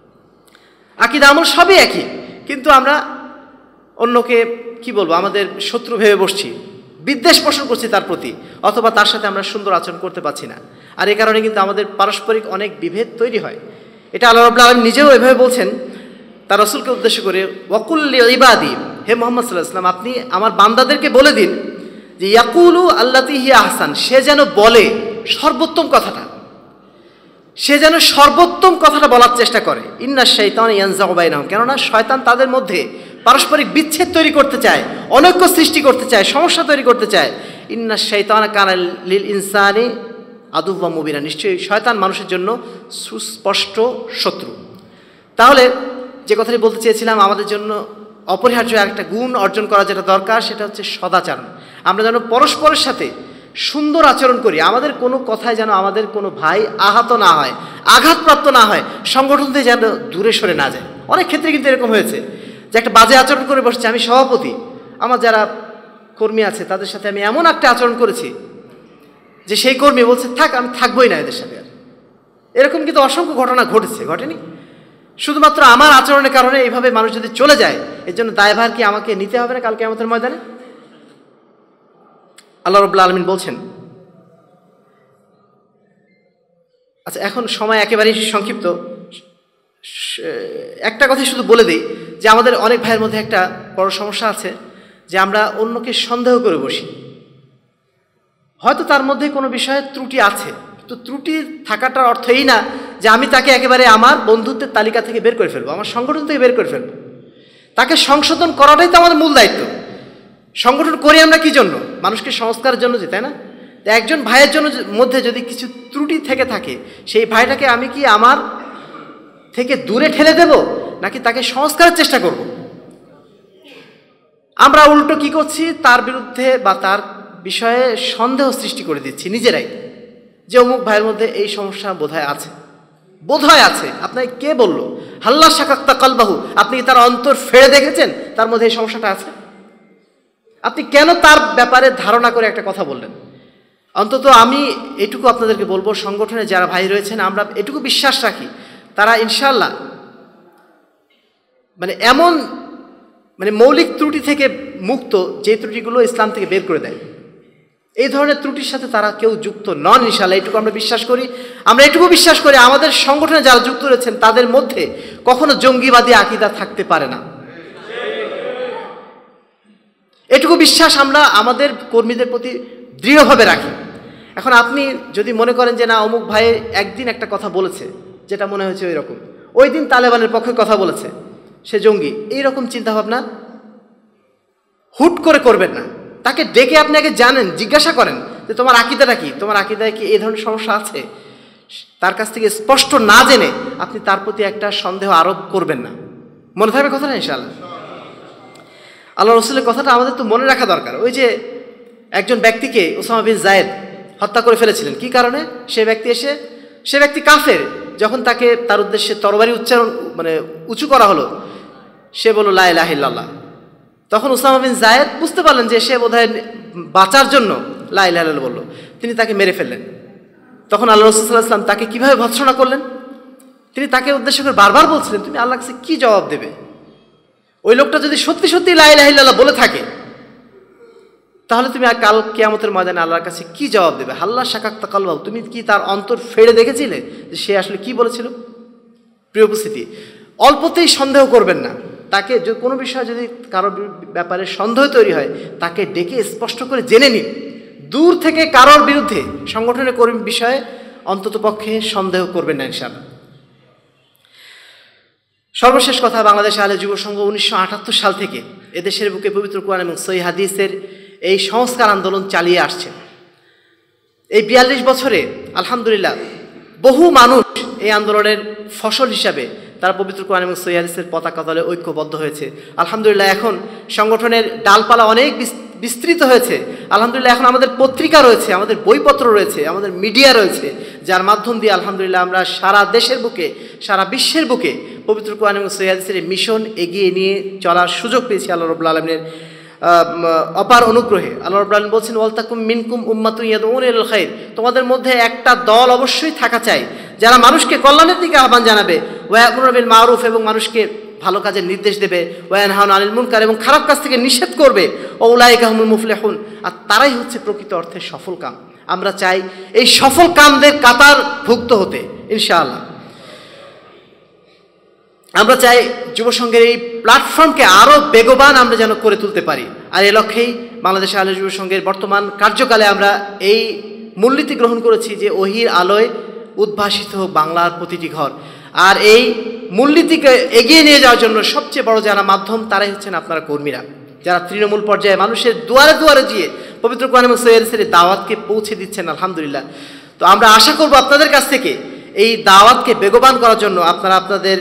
আকীদা আমল সবই একই, কিন্তু আমরা অন্যকে কি বলবো, আমাদের শত্রু ভেবে বসছি, বিদ্বেষ পোষণ করছি তার প্রতি, অথবা তার সাথে আমরা সুন্দর আচরণ করতে পারছি না। আর এই কারণে কিন্তু আমাদের পারস্পরিক অনেক বিভেদ তৈরি হয়। এটা আল্লাহ রাব্বুল আলামিন নিজেও এভাবে বলছেন তার রাসূলকে উদ্দেশ্য করে, ওয়াকুল লিইবাদি, হে মুহাম্মদ সাল্লাল্লাহু আলাইহি ওয়াসাল্লাম, আপনি আমার বান্দাদেরকে বলে দিন যে ইয়াকুলু আল্লাতী হিয়া আহসান, সে যেন বলে সর্বোত্তম কথাটা, সে যেন সর্বোত্তম কথাটা বলার চেষ্টা করে। ইন্না শাইতান ইয়ানজাগু বাইনাহুম, কেননা শয়তান তাদের মধ্যে পারস্পরিক বিচ্ছেদ তৈরি করতে চায়, অনৈক্য সৃষ্টি করতে চায়, সমস্যা তৈরি করতে চায়। ইন্না শাইতান কানা লিল ইনসানি আদুওয়াম মুবিনা, নিশ্চয়ই শয়তান মানুষের জন্য সুস্পষ্ট শত্রু। তাহলে যে কথাটি বলতে চেয়েছিলাম, আমাদের জন্য অপরিহার্য একটা গুণ অর্জন করা যেটা দরকার, সেটা হচ্ছে সদাচরণ। আমরা যেন পরস্পরের সাথে সুন্দর আচরণ করি, আমাদের কোনো কথায় যেন আমাদের কোনো ভাই আহত না হয়, আঘাতপ্রাপ্ত না হয়, সংগঠন থেকে যেন দূরে সরে না যায়। অনেক ক্ষেত্রে কিন্তু এরকম হয়েছে যে একটা বাজে আচরণ করে বসছে, আমি সভাপতি, আমার যারা কর্মী আছে তাদের সাথে আমি এমন একটা আচরণ করেছি যে সেই কর্মী বলছে থাক, আমি থাকবোই না এদের সাথে। এরকম কিন্তু অসংখ্য ঘটনা ঘটেছে, ঘটেনি? শুধুমাত্র আমার আচরণের কারণে এইভাবে মানুষ যদি চলে যায়, এর জন্য দায়ভার কি আমাকে নিতে হবে না কালকে কিয়ামতের ময়দানে? আল্লাহ রাব্বুল আলামিন বলছেন, আচ্ছা এখন সময় একেবারেই সংক্ষিপ্ত, একটা কথাই শুধু বলে দিই যে আমাদের অনেক ভাইয়ের মধ্যে একটা বড় সমস্যা আছে যে আমরা অন্যকে সন্দেহ করে বসি। হয়তো তার মধ্যে কোনো বিষয়ে ত্রুটি আছে, তো ত্রুটি থাকাটার অর্থ এই না যে আমি তাকে একেবারে আমার বন্ধুত্বের তালিকা থেকে বের করে ফেলবো, আমার সংগঠন থেকে বের করে ফেলবো। তাকে সংশোধন করাটাই তো আমাদের মূল দায়িত্ব। সংগঠন করি আমরা কি জন্য? মানুষকে সংস্কারের জন্য, যে তাই না? একজন ভাইয়ের জন্য মধ্যে যদি কিছু ত্রুটি থেকে থাকে, সেই ভাইটাকে আমি কি আমার থেকে দূরে ঠেলে দেব, নাকি তাকে সংস্কারের চেষ্টা করব? আমরা উল্টো কি করছি, তার বিরুদ্ধে বা তার বিষয়ে সন্দেহ সৃষ্টি করে দিচ্ছি নিজেরাই, যে অমুক ভাইয়ের মধ্যে এই সমস্যা বোধহয় আছে, বোধহয় আছে। আপনাকে কে বললো? হাল্লা শাকাক্তা কালবাহু, আপনি কি তার অন্তর ফেড়ে দেখেছেন তার মধ্যে এই সমস্যাটা আছে? আপনি কেন তার ব্যাপারে ধারণা করে একটা কথা বললেন? অন্তত আমি এটুকু আপনাদেরকে বলবো, সংগঠনে যারা ভাই রয়েছেন আমরা এটুকু বিশ্বাস রাখি, তারা ইনশাআল্লাহ মানে এমন মানে মৌলিক ত্রুটি থেকে মুক্ত, যে ত্রুটিগুলো ইসলাম থেকে বের করে দেয়। এই ধরনের ত্রুটির সাথে তারা কেউ যুক্ত নন ইনশাআল্লাহ, এটুকু আমরা বিশ্বাস করি। আমরা এটুকু বিশ্বাস করি আমাদের সংগঠনে যারা যুক্ত রয়েছেন তাদের মধ্যে কখনো জঙ্গিবাদী আকীদা থাকতে পারে না। এটুকু বিশ্বাস আমরা আমাদের কর্মীদের প্রতি দৃঢ়ভাবে রাখি। এখন আপনি যদি মনে করেন যে না অমুক ভাই একদিন একটা কথা বলেছে যেটা মনে হয়েছে ওই রকম, ওই দিন তালেবানের পক্ষে কথা বলেছে, সে জঙ্গি, এইরকম চিন্তাভাবনা হুট করে করবেন না। তাকে ডেকে আপনি আগে জানেন, জিজ্ঞাসা করেন যে তোমার আকীদাটা কি, তোমার আকীদায় কি এই ধরনের সমস্যা আছে। তার কাছ থেকে স্পষ্ট না জেনে আপনি তার প্রতি একটা সন্দেহ আরোপ করবেন না। মনে থাকবে কথাটা ইনশাআল্লাহ? আল্লাহ রসুলের কথাটা আমাদের তো মনে রাখা দরকার। ওই যে একজন ব্যক্তিকে ওসামা বিন জায়েদ হত্যা করে ফেলেছিলেন, কি কারণে? সে ব্যক্তি এসে, সে ব্যক্তি কাফের, যখন তাকে তার উদ্দেশ্যে তরবারি উচ্চারণ মানে উঁচু করা হলো, সে বলল লা ইলাহা ইল্লাল্লাহ। তখন ওসামা বিন জায়েদ বুঝতে পারলেন যে সে বোধহয় বাঁচার জন্য লা ইলাহা ইল্লাল্লাহ বলল, তিনি তাকে মেরে ফেললেন। তখন আল্লাহ রাসূল সাল্লাল্লাহু আলাইহি ওয়াসাল্লাম তাকে কিভাবে ভর্ৎসনা করলেন? তিনি তাকে উদ্দেশ্য করে বারবার বলছিলেন, তুমি আল্লাহর কাছে কি জবাব দেবে? ওই লোকটা যদি সত্যি সত্যি লা ইলাহা ইল্লাল্লাহ বলে থাকে, তাহলে তুমি কাল কিয়ামতের ময়দানে আল্লাহর কাছে কি জবাব দেবে? হাল্লা শাকাক্তা কালবাহু, তুমি কি তার অন্তর ফেড়ে দেখেছিলে যে সে আসলে কি বলেছিল? প্রিয় উপস্থিতি, অল্পতেই সন্দেহ করবেন না। তাকে কোনো বিষয়ে যদি কারোর ব্যাপারে সন্দেহ তৈরি হয়, তাকে ডেকে স্পষ্ট করে জেনে নিন। দূর থেকে কারোর বিরুদ্ধে সংগঠনের কর্মী বিষয়ে অন্তত পক্ষে সন্দেহ করবেন না ইনশাআল্লাহ। সর্বশেষ কথা, বাংলাদেশ আহলে যুব সংঘ উনিশশো আটাত্তর সাল থেকে এদেশের বুকে পবিত্র কোরআন এবং সহিহ হাদিসের এই সংস্কার আন্দোলন চালিয়ে আসছে। এই বিয়াল্লিশ বছরে আলহামদুলিল্লাহ বহু মানুষ এই আন্দোলনের ফসল হিসাবে তারা পবিত্র কোরআন এবং সহিহ হাদিসের পতাকা তলে ঐক্যবদ্ধ হয়েছে। আলহামদুলিল্লাহ এখন সংগঠনের ডালপালা অনেক বিস্তৃত হয়েছে। আলহামদুলিল্লাহ এখন আমাদের পত্রিকা রয়েছে, আমাদের বইপত্র রয়েছে, আমাদের মিডিয়া রয়েছে, যার মাধ্যম দিয়ে আলহামদুলিল্লাহ আমরা সারা দেশের বুকে, সারা বিশ্বের বুকে পবিত্র কোরআন এবং সহিহ হাদিসের মিশন এগিয়ে নিয়ে চলার সুযোগ পেয়েছি আল্লাহ রাব্বুল আলামিনের অপার অনুগ্রহে। আল্লাহ রাব্বুল আলামিন বলছেন, ওয়ালতাকুম মিনকুম উম্মাতুন ইয়াদউনা ইলাল খায়র, তোমাদের মধ্যে একটা দল অবশ্যই থাকা চাই যারা মানুষকে কল্যাণের দিকে আহ্বান জানাবে, ওয়া ইয়া'মুরু বিল মা'রুফ, এবং মানুষকে ভালো কাজের নির্দেশ দেবে, ওয়া ইয়ানহাউনা আনিল মুনকার, এবং খারাপ কাজ থেকে নিষেধ করবে, ওয়া উলাইকা হুমুল মুফলিহুন, আর তারাই হচ্ছে প্রকৃত অর্থে সফল কাম। আমরা চাই এই সফল কামদের কাতার ভুক্ত হতে ইনশাআল্লাহ। আমরা চাই যুব সংঘের এই প্ল্যাটফর্মকে আরও বেগবান আমরা যেন করে তুলতে পারি। আর এ লক্ষ্যেই বাংলাদেশ আহলে যুব সংঘের বর্তমান কার্যকালে আমরা এই মূলনীতি গ্রহণ করেছি যে ওহির আলোয় উদ্ভাসিত হোক বাংলার প্রতিটি ঘর। আর এই মূলনীতিকে এগিয়ে নিয়ে যাওয়ার জন্য সবচেয়ে বড় যারা মাধ্যম তারাই হচ্ছেন আপনারা কর্মীরা, যারা তৃণমূল পর্যায়ে মানুষের দুয়ারে দুয়ারে গিয়ে পবিত্র কোরআন এবং সহিহ হাদিসের দাওয়াতকে পৌঁছে দিচ্ছেন, আলহামদুলিল্লাহ। তো আমরা আশা করব আপনাদের কাছ থেকে এই দাওয়াতকে বেগবান করার জন্য আপনারা আপনাদের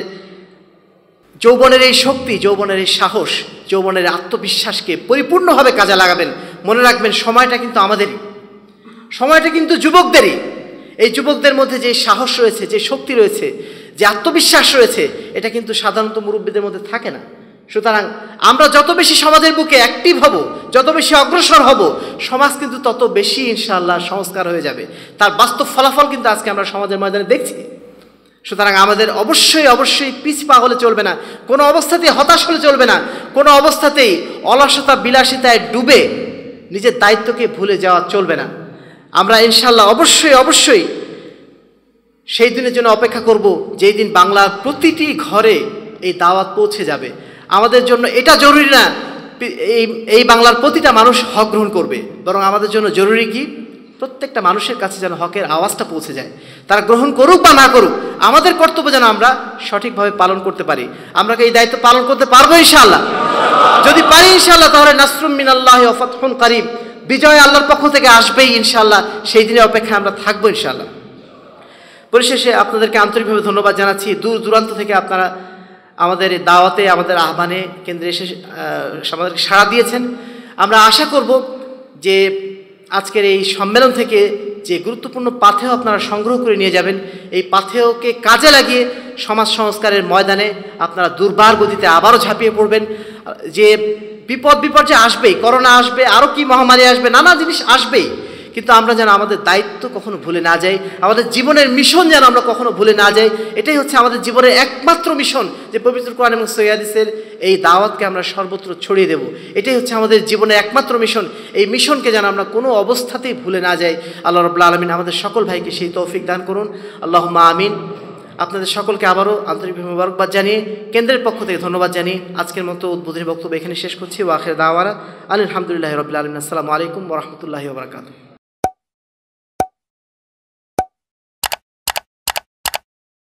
যৌবনের এই শক্তি, যৌবনের এই সাহস, যৌবনের আত্মবিশ্বাসকে পরিপূর্ণভাবে কাজে লাগাবেন। মনে রাখবেন সময়টা কিন্তু আমাদেরই, সময়টা কিন্তু যুবকদেরই। এই যুবকদের মধ্যে যে সাহস রয়েছে, যে শক্তি রয়েছে, যে আত্মবিশ্বাস রয়েছে, এটা কিন্তু সাধারণত মুরব্বীদের মধ্যে থাকে না। সুতরাং আমরা যত বেশি সমাজের বুকে অ্যাক্টিভ হব, যত বেশি অগ্রসর হব, সমাজ কিন্তু তত বেশি ইনশাআল্লাহ সংস্কার হয়ে যাবে। তার বাস্তব ফলাফল কিন্তু আজকে আমরা সমাজের ময়দানে দেখছি। সুতরাং আমাদের অবশ্যই অবশ্যই পিছপা হলে চলবে না, কোনো অবস্থাতেই হতাশ হলে চলবে না, কোনো অবস্থাতেই অলসতা বিলাসিতায় ডুবে নিজের দায়িত্বকে ভুলে যাওয়া চলবে না। আমরা ইনশাআল্লাহ অবশ্যই অবশ্যই সেই দিনের জন্য অপেক্ষা করব যেই দিন বাংলার প্রতিটি ঘরে এই দাওয়াত পৌঁছে যাবে। আমাদের জন্য এটা জরুরি না এই এই বাংলার প্রতিটা মানুষ হক গ্রহণ করবে, বরং আমাদের জন্য জরুরি কি প্রত্যেকটা মানুষের কাছে যেন হকের আওয়াজটা পৌঁছে যায়। তারা গ্রহণ করুক বা না করুক, আমাদের কর্তব্য যেন আমরা সঠিকভাবে পালন করতে পারি। আমরা কি এই দায়িত্ব পালন করতে পারবো ইনশাআল্লাহ? যদি পারি ইনশাআল্লাহ, তাহলে নাসরুম মিনাল্লাহি ওয়া ফাতহুন কারীব, বিজয় আল্লাহর পক্ষ থেকে আসবেই ইনশাআল্লাহ। সেই দিনের অপেক্ষায় আমরা থাকবো ইনশাআল্লাহ। পরিশেষে আপনাদেরকে আন্তরিকভাবে ধন্যবাদ জানাচ্ছি। দূর দূরান্ত থেকে আপনারা আমাদের এই দাওয়াতে, আমাদের আহ্বানে কেন্দ্রে এসে আমাদেরকে সাড়া দিয়েছেন। আমরা আশা করব যে আজকের এই সম্মেলন থেকে যে গুরুত্বপূর্ণ পাথেয় আপনারা সংগ্রহ করে নিয়ে যাবেন, এই পাথেয়কে কাজে লাগিয়ে সমাজ সংস্কারের ময়দানে আপনারা দুর্বার গতিতে আবারও ঝাঁপিয়ে পড়বেন। যে বিপদ বিপর্যয় আসবেই, করোনা আসবে, আরও কি মহামারী আসবে, নানা জিনিস আসবেই, কিন্তু আমরা যেন আমাদের দায়িত্ব কখনো ভুলে না যাই, আমাদের জীবনের মিশন যেন আমরা কখনো ভুলে না যাই। এটাই হচ্ছে আমাদের জীবনের একমাত্র মিশন, যে পবিত্র কোরআন এবং সহিহ হাদিসের এই দাওয়াতকে আমরা সর্বত্র ছড়িয়ে দেব। এটাই হচ্ছে আমাদের জীবনের একমাত্র মিশন। এই মিশনকে যেন আমরা কোনো অবস্থাতেই ভুলে না যাই। আল্লাহ রাব্বুল আলামিন আমাদের সকল ভাইকে সেই তৌফিক দান করুন, আল্লাহুম্মা আমিন। আপনাদের সকলকে আবারও আন্তরিকভাবে মোবারকবাদ জানিয়ে, কেন্দ্রের পক্ষ থেকে ধন্যবাদ জানিয়ে আজকের মতো উদ্বোধনী বক্তব্য এখানে শেষ করছি। ওয়া আখির দাওয়ানা আলহামদুলিল্লাহি রাব্বিল আলামিন। আসসালামু আলাইকুম ওয়া রাহমাতুল্লাহি ওয়া বারাকাতুহু।